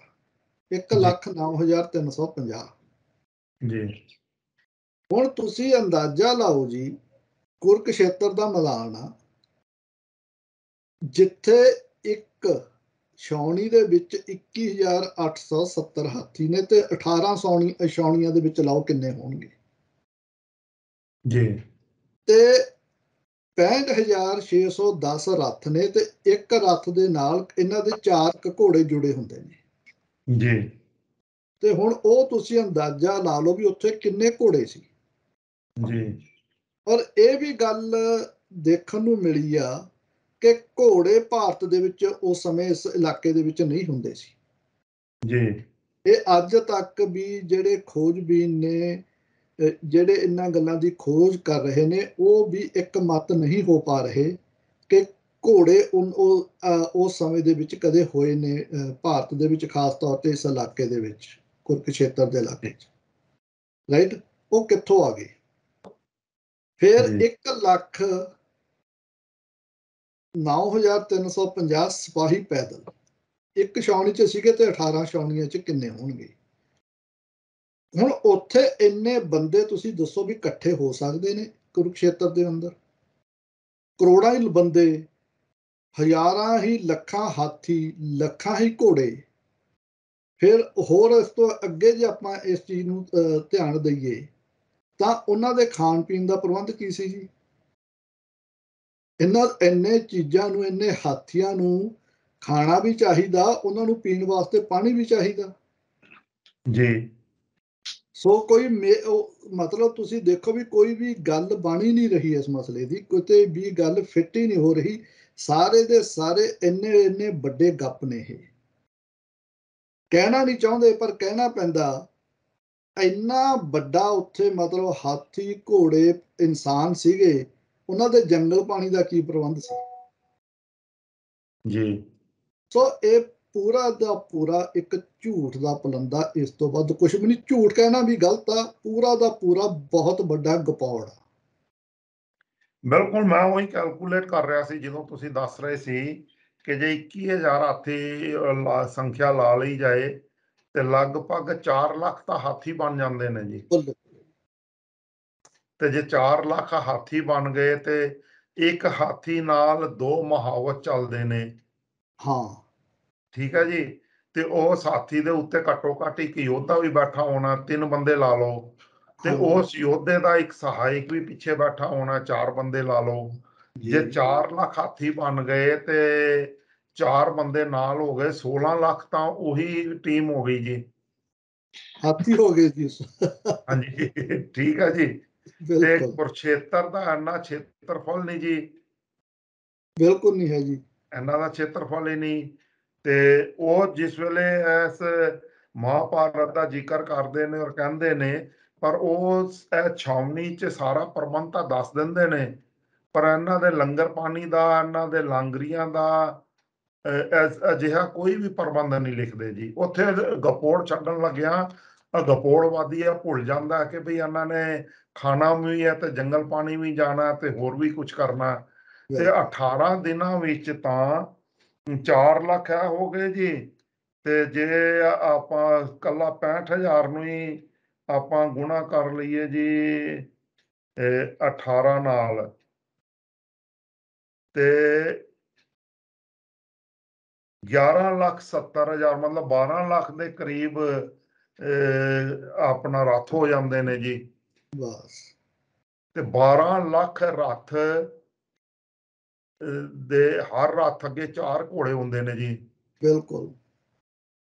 1,09,350। ਜੀ। ਹੁਣ ਤੁਸੀਂ ਅੰਦਾਜ਼ਾ ਲਾਓ ਜੀ, ਕੁਰੂਕਸ਼ੇਤਰ ਦਾ ਮੈਦਾਨ ਆ ਜਿੱਥੇ ਇੱਕ ਛਾਉਣੀ ਦੇ ਵਿੱਚ 21,870 ਹਾਥੀ ਨੇ ਤੇ 18 ਛਾਉਣੀਆਂ ਦੇ ਵਿੱਚ ਲਾਓ ਕਿੰਨੇ ਹੋਣਗੇ? ਜੀ। ਤੇ 65,610 ਰੱਥ ਨੇ ਤੇ ਇੱਕ ਰੱਥ ਦੇ ਨਾਲ ਇਹਨਾਂ ਦੇ 4 ਘੋੜੇ ਜੁੜੇ ਹੁੰਦੇ ਨੇ। ਜੀ। ਤੇ ਹੁਣ ਉਹ ਤੁਸੀਂ ਅੰਦਾਜ਼ਾ ਲਾ ਲਓ ਵੀ ਉੱਥੇ ਕਿੰਨੇ ਘੋੜੇ ਸੀ। ਜੀ। ਔਰ ਇਹ ਵੀ ਗੱਲ ਦੇਖਣ ਨੂੰ ਮਿਲੀ ਆ ਕਿ ਘੋੜੇ ਭਾਰਤ ਦੇ ਵਿੱਚ ਉਸ ਸਮੇਂ ਇਸ ਇਲਾਕੇ ਦੇ ਵਿੱਚ ਨਹੀਂ ਹੁੰਦੇ ਸੀ। ਜੀ। ਇਹ ਅੱਜ ਤੱਕ ਵੀ ਜਿਹੜੇ ਖੋਜਬੀਨ ਨੇ, ਜਿਹੜੇ ਇਹਨਾਂ ਗੱਲਾਂ ਦੀ ਖੋਜ ਕਰ ਰਹੇ ਨੇ, ਉਹ ਵੀ ਇੱਕ ਮਤ ਨਹੀਂ ਹੋ ਪਾ ਰਹੇ ਕਿ ਘੋੜੇ ਉਸ ਸਮੇਂ ਦੇ ਵਿੱਚ ਕਦੇ ਹੋਏ ਨੇ ਭਾਰਤ ਦੇ ਵਿੱਚ, ਖਾਸ ਤੌਰ ਤੇ ਇਸ ਇਲਾਕੇ ਦੇ ਵਿੱਚ, ਕੁਰੂਕਸ਼ੇਤਰ ਦੇ ਇਲਾਕੇ 'ਚ। ਰਾਈਟ, ਉਹ ਕਿੱਥੋਂ ਆ ਗਏ? ਫਿਰ 1,09,350 ਸਿਪਾਹੀ ਪੈਦਲ ਇੱਕ ਛਾਉਣੀ 'ਚ ਸੀਗੇ ਤੇ 18 ਛਾਉਣੀਆਂ 'ਚ ਕਿੰਨੇ ਹੋਣਗੇ? ਹੁਣ ਉੱਥੇ ਇੰਨੇ ਬੰਦੇ ਤੁਸੀਂ ਦੱਸੋ ਵੀ ਇਕੱਠੇ ਹੋ ਸਕਦੇ ਨੇ ਕੁਰੂਕਸ਼ੇਤਰ ਦੇ ਅੰਦਰ? ਕਰੋੜਾਂ ਹੀ ਬੰਦੇ, ਹਜ਼ਾਰਾਂ ਹੀ ਲੱਖਾਂ ਹਾਥੀ, ਲੱਖਾਂ ਹੀ ਘੋੜੇ। ਫਿਰ ਹੋਰ ਇਸ ਤੋਂ ਅੱਗੇ ਜੇ ਆਪਾਂ ਇਸ ਚੀਜ਼ ਨੂੰ ਧਿਆਨ ਦਈਏ ਤਾਂ ਉਹਨਾਂ ਦੇ ਖਾਣ ਪੀਣ ਦਾ ਪ੍ਰਬੰਧ ਕੀ ਸੀ ਜੀ? ਇੰਨੇ ਚੀਜ਼ਾਂ ਨੂੰ, ਇੰਨੇ ਹਾਥੀਆਂ ਨੂੰ ਖਾਣਾ ਵੀ ਚਾਹੀਦਾ, ਉਹਨਾਂ ਨੂੰ ਪੀਣ ਵਾਸਤੇ ਪਾਣੀ ਵੀ ਚਾਹੀਦਾ। ਜੀ। ਸੋ ਕੋਈ ਮਤਲਬ ਤੁਸੀਂ ਦੇਖੋ ਵੀ ਕੋਈ ਵੀ ਗੱਲ ਬਣ ਹੀ ਨਹੀਂ ਰਹੀ ਇਸ ਮਸਲੇ ਦੀ, ਕਿਤੇ ਵੀ ਗੱਲ ਫਿੱਟ ਹੀ ਨਹੀਂ ਹੋ ਰਹੀ। ਸਾਰੇ ਦੇ ਸਾਰੇ ਇੰਨੇ ਵੱਡੇ ਗੱਪ ਨੇ। ਇਹ ਕਹਿਣਾ ਨਹੀਂ ਚਾਹੁੰਦੇ ਪਰ ਕਹਿਣਾ ਪੈਂਦਾ। ਇੰਨਾ ਵੱਡਾ ਉੱਥੇ ਮਤਲਬ ਹਾਥੀ, ਘੋੜੇ, ਇਨਸਾਨ ਸੀਗੇ, ਉਹਨਾਂ ਦੇ ਜੰਗਲ ਪਾਣੀ ਦਾ ਕੀ ਪ੍ਰਬੰਧ ਸੀ? ਜੀ। ਸੋ ਇਹ ਪੂਰਾ ਦਾ ਪੂਰਾ ਇੱਕ ਝੂਠ ਦਾ ਪਲੰਦਾ, ਇਸ ਤੋਂ ਵੱਧ ਕੁਝ ਵੀ ਨਹੀਂ। ਝੂਠ ਕਹਿਣਾ ਵੀ ਗਲਤ ਆ, ਪੂਰਾ ਦਾ ਪੂਰਾ ਬਹੁਤ ਵੱਡਾ ਗਪੌੜ ਆ। ਬਿਲਕੁਲ, ਮੈਂ ਉਹੀ ਕੈਲਕੂਲੇਟ ਕਰ ਰਿਹਾ ਸੀ ਜਦੋਂ ਤੁਸੀਂ ਦੱਸ ਰਹੇ ਸੀ ਕਿ ਜੇ 21,000 ਹਾਥੀ ਸੰਖਿਆ ਲਾ ਲਈ ਜਾਏ ਤੇ ਲਗਭਗ 4 ਲੱਖ ਤਾਂ ਹਾਥੀ ਬਣ ਜਾਂਦੇ ਨੇ ਜੀ। ਤੇ ਜੇ 4 ਲੱਖ ਹਾਥੀ ਬਣ ਗਏ ਤੇ ਇੱਕ ਹਾਥੀ ਨਾਲ 2 ਮੁਹਾਵਤ ਚੱਲਦੇ ਨੇ। ਹਾਂ, ਠੀਕ ਹੈ ਜੀ। ਤੇ ਉਸ ਹਾਥੀ ਦੇ ਉੱਤੇ ਘੱਟੋ ਘੱਟ ਇੱਕ ਯੋਧਾ ਵੀ ਬੈਠਾ ਹੋਣਾ, 3 ਬੰਦੇ ਲਾ ਲਓ। ਤੇ ਉਸ ਯੋਧੇ ਦਾ ਇੱਕ ਸਹਾਇਕ ਵੀ ਪਿੱਛੇ ਬੈਠਾ ਹੋਣਾ, 4 ਬੰਦੇ ਲਾ ਲਓ। ਜੇ 4 ਲੱਖ ਹਾਥੀ ਬਣ ਗਏ ਤੇ 4 ਬੰਦੇ ਨਾਲ ਹੋ ਗਏ 16 ਲੱਖ, ਤਾਂ ਉਹੀ ਟੀਮ ਹੋ ਗਈ ਜੀ। ਹਾਥੀ ਹੋ ਗਏ ਜੀ। ਹਾਂਜੀ, ਠੀਕ ਹੈ ਜੀ। ਤੇ ਕੁਰੂਕਸ਼ੇਤਰ ਦਾ ਇੰਨਾ ਖੇਤਰਫਲ ਨਹੀਂ ਜੀ, ਬਿਲਕੁਲ ਨਹੀਂ ਹੈ ਜੀ, ਇਹਨਾਂ ਦਾ ਖੇਤਰਫਲ ਹੀ ਨਹੀਂ। ਤੇ ਉਹ ਜਿਸ ਵੇਲੇ ਇਸ ਮਹਾਭਾਰਤ ਦਾ ਜ਼ਿਕਰ ਕਰਦੇ ਨੇ ਔਰ ਕਹਿੰਦੇ ਨੇ, ਪਰ ਉਹ ਛਾਉਣੀ 'ਚ ਸਾਰਾ ਪ੍ਰਬੰਧ ਤਾਂ ਦੱਸ ਦਿੰਦੇ ਨੇ, ਪਰ ਇਹਨਾਂ ਦੇ ਲੰਗਰ ਪਾਣੀ ਦਾ, ਇਹਨਾਂ ਦੇ ਲਾਂਗਰੀਆਂ ਦਾ ਅਜਿਹਾ ਕੋਈ ਵੀ ਪ੍ਰਬੰਧ ਨਹੀਂ ਲਿਖਦੇ ਜੀ। ਉੱਥੇ ਗਪੋੜ ਛੱਡਣ ਲੱਗਿਆ ਗਪੋੜਵਾਦੀ ਆ ਭੁੱਲ ਜਾਂਦਾ ਕਿ ਵੀ ਇਹਨਾਂ ਨੇ ਖਾਣਾ ਵੀ ਹੈ ਤੇ ਜੰਗਲ ਪਾਣੀ ਵੀ ਜਾਣਾ ਤੇ ਹੋਰ ਵੀ ਕੁਝ ਕਰਨਾ। ਤੇ 18 ਦਿਨਾਂ ਵਿੱਚ ਤਾਂ 4 ਲੱਖ ਹੋ ਗਏ ਜੀ। ਤੇ ਜੇ ਆਪਾਂ ਕੱਲਾ 65,000 ਨੂੰ ਹੀ ਆਪਾਂ ਗੁਣਾ ਕਰ ਲਈਏ ਜੀ 18 ਨਾਲ, ਤੇ 11,70,000 ਮਤਲਬ 12 ਲੱਖ ਦੇ ਕਰੀਬ ਆਪਣਾ ਰੱਥ ਹੋ ਜਾਂਦੇ ਨੇ ਜੀ। ਬਸ। ਤੇ 12 ਲੱਖ ਰੱਥ ਦੇ ਹਰ ਰੱਥ ਅੱਗੇ 4 ਘੋੜੇ ਹੁੰਦੇ ਨੇ ਜੀ। ਬਿਲਕੁਲ।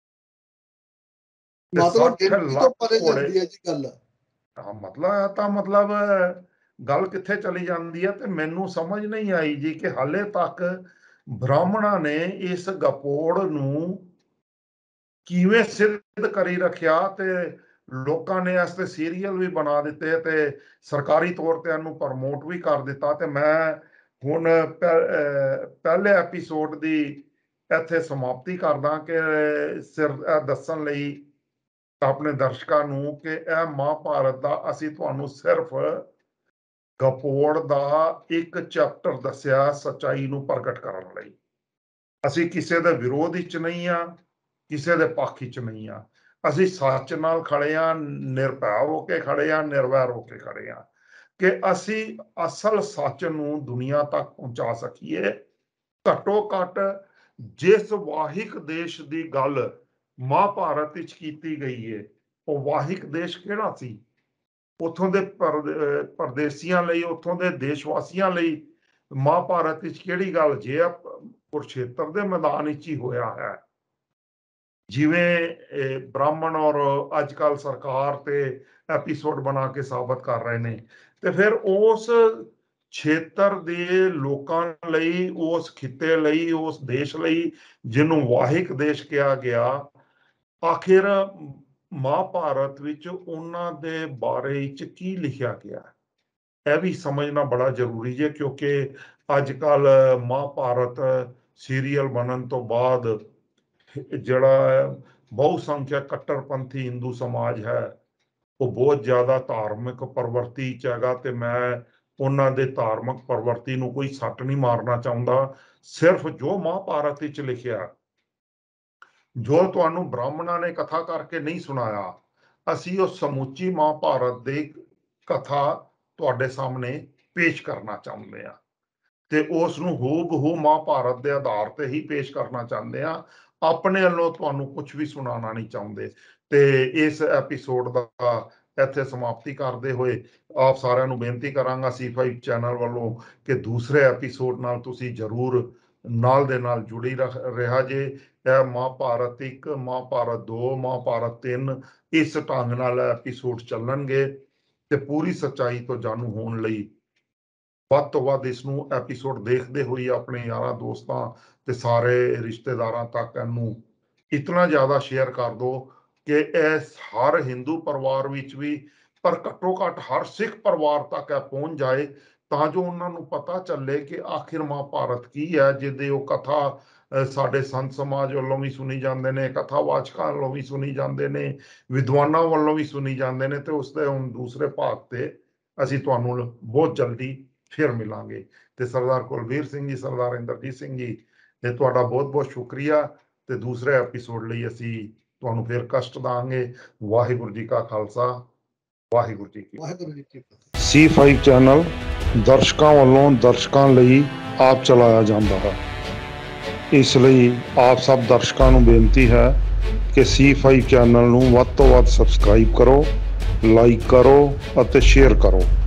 मतलब 60 गिनती तो ਲੱਖ परे ਘੋੜੇ जाती है जी गल। ਹਾਂ ਮਤਲਬ ਗੱਲ ਕਿੱਥੇ ਚਲੀ ਜਾਂਦੀ ਹੈ ਤੇ ਮੈਨੂੰ ਸਮਝ ਨਹੀਂ ਆਈ ਜੀ ਕਿ ਹਾਲੇ ਤੱਕ ਬ੍ਰਾਹਮਣਾਂ ਨੇ ਇਸ ਗਪੋੜ ਨੂੰ ਕਿਵੇਂ ਸਿੱਧ ਕਰੀ ਰੱਖਿਆ ਤੇ ਲੋਕਾਂ ਨੇ ਇਸ ਤੇ ਸੀਰੀਅਲ ਵੀ ਬਣਾ ਦਿੱਤੇ ਤੇ ਸਰਕਾਰੀ ਤੌਰ ਤੇ ਇਹਨੂੰ ਪ੍ਰਮੋਟ ਵੀ ਕਰ ਦਿੱਤਾ ਤੇ ਮੈਂ ਹੁਣ ਪਹਿਲੇ ਐਪੀਸੋਡ ਦੀ ਇੱਥੇ ਸਮਾਪਤੀ ਕਰਦਾ ਕਿ ਦੱਸਣ ਲਈ ਆਪਣੇ ਦਰਸ਼ਕਾਂ ਨੂੰ ਕਿ ਇਹ ਮਹਾਭਾਰਤ ਦਾ ਅਸੀਂ ਤੁਹਾਨੂੰ ਸਿਰਫ ਗਪੋੜ ਦਾ ਇੱਕ ਚੈਪਟਰ ਦੱਸਿਆ ਸੱਚਾਈ ਨੂੰ ਪ੍ਰਗਟ ਕਰਨ ਲਈ। ਅਸੀਂ ਕਿਸੇ ਦੇ ਵਿਰੋਧ ਵਿੱਚ ਨਹੀਂ ਆ, ਕਿਸੇ ਦੇ ਪੱਖ ਵਿੱਚ ਨਹੀਂ ਆ, ਅਸੀਂ ਸੱਚ ਨਾਲ ਖੜੇ ਆ, ਨਿਰਭੈ ਹੋ ਕੇ ਖੜੇ ਆ, ਨਿਰਵੈਰ ਹੋ ਕੇ ਖੜੇ ਆ ਕਿ ਅਸੀਂ ਅਸਲ ਸੱਚ ਨੂੰ ਦੁਨੀਆ ਤੱਕ ਪਹੁੰਚਾ ਸਕੀਏ। ਘੱਟੋ ਘੱਟ ਜਿਸ ਵਾਹਿਕ ਦੇਸ਼ ਦੀ ਗੱਲ ਮਹਾਭਾਰਤ ਵਿੱਚ ਕੀਤੀ ਗਈ ਹੈ ਉਹ ਵਾਹਿਕ ਦੇਸ਼ ਕਿਹੜਾ ਸੀ? ਉੱਥੋਂ ਦੇ ਪਰਦੇਸੀਆਂ ਲਈ, ਉੱਥੋਂ ਦੇ ਦੇਸ਼ ਵਾਸੀਆਂ ਲਈ ਮਹਾਭਾਰਤ ਵਿੱਚ ਕਿਹੜੀ ਗੱਲ? ਜੇ ਕੁਰੂਕਸ਼ੇਤਰ ਦੇ ਮੈਦਾਨ ਵਿੱਚ ਹੀ ਹੋਇਆ ਹੈ, ਜਿਵੇਂ ਬ੍ਰਾਹਮਣ ਔਰ ਅੱਜ ਕੱਲ ਸਰਕਾਰ ਤੇ ਐਪੀਸੋਡ ਬਣਾ ਕੇ ਸਾਬਤ ਕਰ ਰਹੇ ਨੇ, ਤੇ ਫਿਰ ਉਸ ਖੇਤਰ ਦੇ ਲੋਕਾਂ ਲਈ, ਉਸ ਖਿੱਤੇ ਲਈ, ਉਸ ਦੇਸ਼ ਲਈ ਜਿਹਨੂੰ ਵਾਹਿਕ ਦੇਸ਼ ਕਿਹਾ ਗਿਆ, ਆਖਿਰ ਮਹਾਭਾਰਤ ਵਿੱਚ ਉਹਨਾਂ ਦੇ ਬਾਰੇ ਵਿੱਚ ਕੀ ਲਿਖਿਆ ਗਿਆ ਇਹ ਵੀ ਸਮਝਣਾ ਬੜਾ ਜ਼ਰੂਰੀ ਹੈ। ਕਿਉਂਕਿ ਅੱਜ ਕੱਲ ਮਹਾਭਾਰਤ ਸੀਰੀਅਲ ਬਣਨ ਤੋਂ ਬਾਅਦ ਜਿਹੜਾ ਬਹੁ ਸੰਖਿਅਕ ਕੱਟੜਪੰਥੀ ਹਿੰਦੂ ਸਮਾਜ ਹੈ ਉਹ ਬਹੁਤ ਜ਼ਿਆਦਾ ਧਾਰਮਿਕ ਪ੍ਰਵਰਤੀ ਚ ਹੈਗਾ ਤੇ ਮੈਂ ਉਹਨਾਂ ਦੇ ਧਾਰਮਿਕ ਪ੍ਰਵਰਤੀ ਨੂੰ ਕੋਈ ਸੱਟ ਨਹੀਂ ਮਾਰਨਾ ਚਾਹੁੰਦਾ। ਸਿਰਫ ਜੋ ਮਹਾਭਾਰਤ ਵਿੱਚ ਲਿਖਿਆ, ਜੋ ਤੁਹਾਨੂੰ ਬ੍ਰਾਹਮਣਾਂ ਨੇ ਕਥਾ ਕਰਕੇ ਨਹੀਂ ਸੁਣਾਇਆ, ਅਸੀਂ ਉਹ ਸਮੁੱਚੀ ਮਹਾਭਾਰਤ ਦੀ ਕਥਾ ਤੁਹਾਡੇ ਸਾਹਮਣੇ ਪੇਸ਼ ਕਰਨਾ ਚਾਹੁੰਦੇ ਹਾਂ ਤੇ ਉਸ ਨੂੰ ਹੂਬਹੂ ਮਹਾਭਾਰਤ ਦੇ ਆਧਾਰ ਤੇ ਹੀ ਪੇਸ਼ ਕਰਨਾ ਚਾਹੁੰਦੇ ਹਾਂ। ਆਪਣੇ ਵੱਲੋਂ ਤੁਹਾਨੂੰ ਕੁਝ ਵੀ ਸੁਣਾਉਣਾ ਨਹੀਂ ਚਾਹੁੰਦੇ। ਤੇ ਇਸ ਐਪੀਸੋਡ ਦਾ ਇੱਥੇ ਸਮਾਪਤੀ ਕਰਦੇ ਹੋਏ ਆਪ ਸਾਰਿਆਂ ਨੂੰ ਬੇਨਤੀ ਕਰਾਂਗਾ C5 ਚੈਨਲ ਵੱਲੋਂ ਕਿ ਦੂਸਰੇ ਐਪੀਸੋਡ ਨਾਲ ਤੁਸੀਂ ਜ਼ਰੂਰ ਨਾਲ ਦੇ ਨਾਲ ਜੁੜੀ ਰਿਹਾ ਜੇ। ਇਹ ਮਹਾਭਾਰਤ 1, ਮਹਾਭਾਰਤ 2, ਮਹਾਭਾਰਤ 3 ਇਸ ਢੰਗ ਨਾਲ ਐਪੀਸੋਡ ਚੱਲਣਗੇ ਤੇ ਪੂਰੀ ਸੱਚਾਈ ਤੋਂ ਜਾਣੂ ਹੋਣ ਲਈ ਵੱਧ ਤੋਂ ਵੱਧ ਇਸ ਨੂੰ ਐਪੀਸੋਡ ਦੇਖਦੇ ਹੋਏ ਆਪਣੇ ਯਾਰਾਂ ਦੋਸਤਾਂ ਤੇ ਸਾਰੇ ਰਿਸ਼ਤੇਦਾਰਾਂ ਤੱਕ ਇਹਨੂੰ ਇਤਨਾ ਜ਼ਿਆਦਾ ਸ਼ੇਅਰ ਕਰ ਦਿਓ ਕਿ ਇਹ ਹਰ ਹਿੰਦੂ ਪਰਿਵਾਰ ਵਿੱਚ ਵੀ, ਪਰ ਘੱਟੋ ਘੱਟ ਹਰ ਸਿੱਖ ਪਰਿਵਾਰ ਤੱਕ ਇਹ ਪਹੁੰਚ ਜਾਏ ਤਾਂ ਜੋ ਉਹਨਾਂ ਨੂੰ ਪਤਾ ਚੱਲੇ ਕਿ ਆਖਿਰ ਮਹਾਭਾਰਤ ਕੀ ਹੈ, ਜਿਹਦੇ ਉਹ ਕਥਾ ਸਾਡੇ ਸੰਤ ਸਮਾਜ ਵੱਲੋਂ ਵੀ ਸੁਣੀ ਜਾਂਦੇ ਨੇ, ਕਥਾਵਾਚਕਾਂ ਵੱਲੋਂ ਵੀ ਸੁਣੀ ਜਾਂਦੇ ਨੇ, ਵਿਦਵਾਨਾਂ ਵੱਲੋਂ ਵੀ ਸੁਣੀ ਜਾਂਦੇ ਨੇ। ਤੇ ਉਸਦੇ ਹੁਣ ਦੂਸਰੇ ਭਾਗ ਤੇ ਅਸੀਂ ਤੁਹਾਨੂੰ ਬਹੁਤ ਜਲਦੀ ਫਿਰ ਮਿਲਾਂਗੇ। ਤੇ ਸਰਦਾਰ ਕੁਲਬੀਰ ਸਿੰਘ ਜੀ, ਸਰਦਾਰ ਇੰਦਰਜੀਤ ਸਿੰਘ ਜੀ, ਤੇ ਤੁਹਾਡਾ ਬਹੁਤ ਬਹੁਤ ਸ਼ੁਕਰੀਆ। ਤੇ ਦੂਸਰੇ ਐਪੀਸੋਡ ਲਈ ਅਸੀਂ ਤੁਹਾਨੂੰ ਫਿਰ ਕਸ਼ਟ ਦਾਂਗੇ। ਵਾਹਿਗੁਰੂ ਜੀ ਕਾ ਖਾਲਸਾ, ਵਾਹਿਗੁਰੂ ਜੀ ਕੀ ਫਤਿਹ। C5 ਚੈਨਲ ਦਰਸ਼ਕਾਂ ਵੱਲੋਂ ਦਰਸ਼ਕਾਂ ਲਈ ਆਪ ਚਲਾਇਆ ਜਾਂਦਾ ਹੈ। ਇਸ ਲਈ ਆਪ ਸਭ ਦਰਸ਼ਕਾਂ ਨੂੰ ਬੇਨਤੀ ਹੈ ਕਿ C5 ਚੈਨਲ ਨੂੰ ਵੱਧ ਤੋਂ ਵੱਧ ਸਬਸਕ੍ਰਾਈਬ ਕਰੋ, ਲਾਈਕ ਕਰੋ ਅਤੇ ਸ਼ੇਅਰ ਕਰੋ।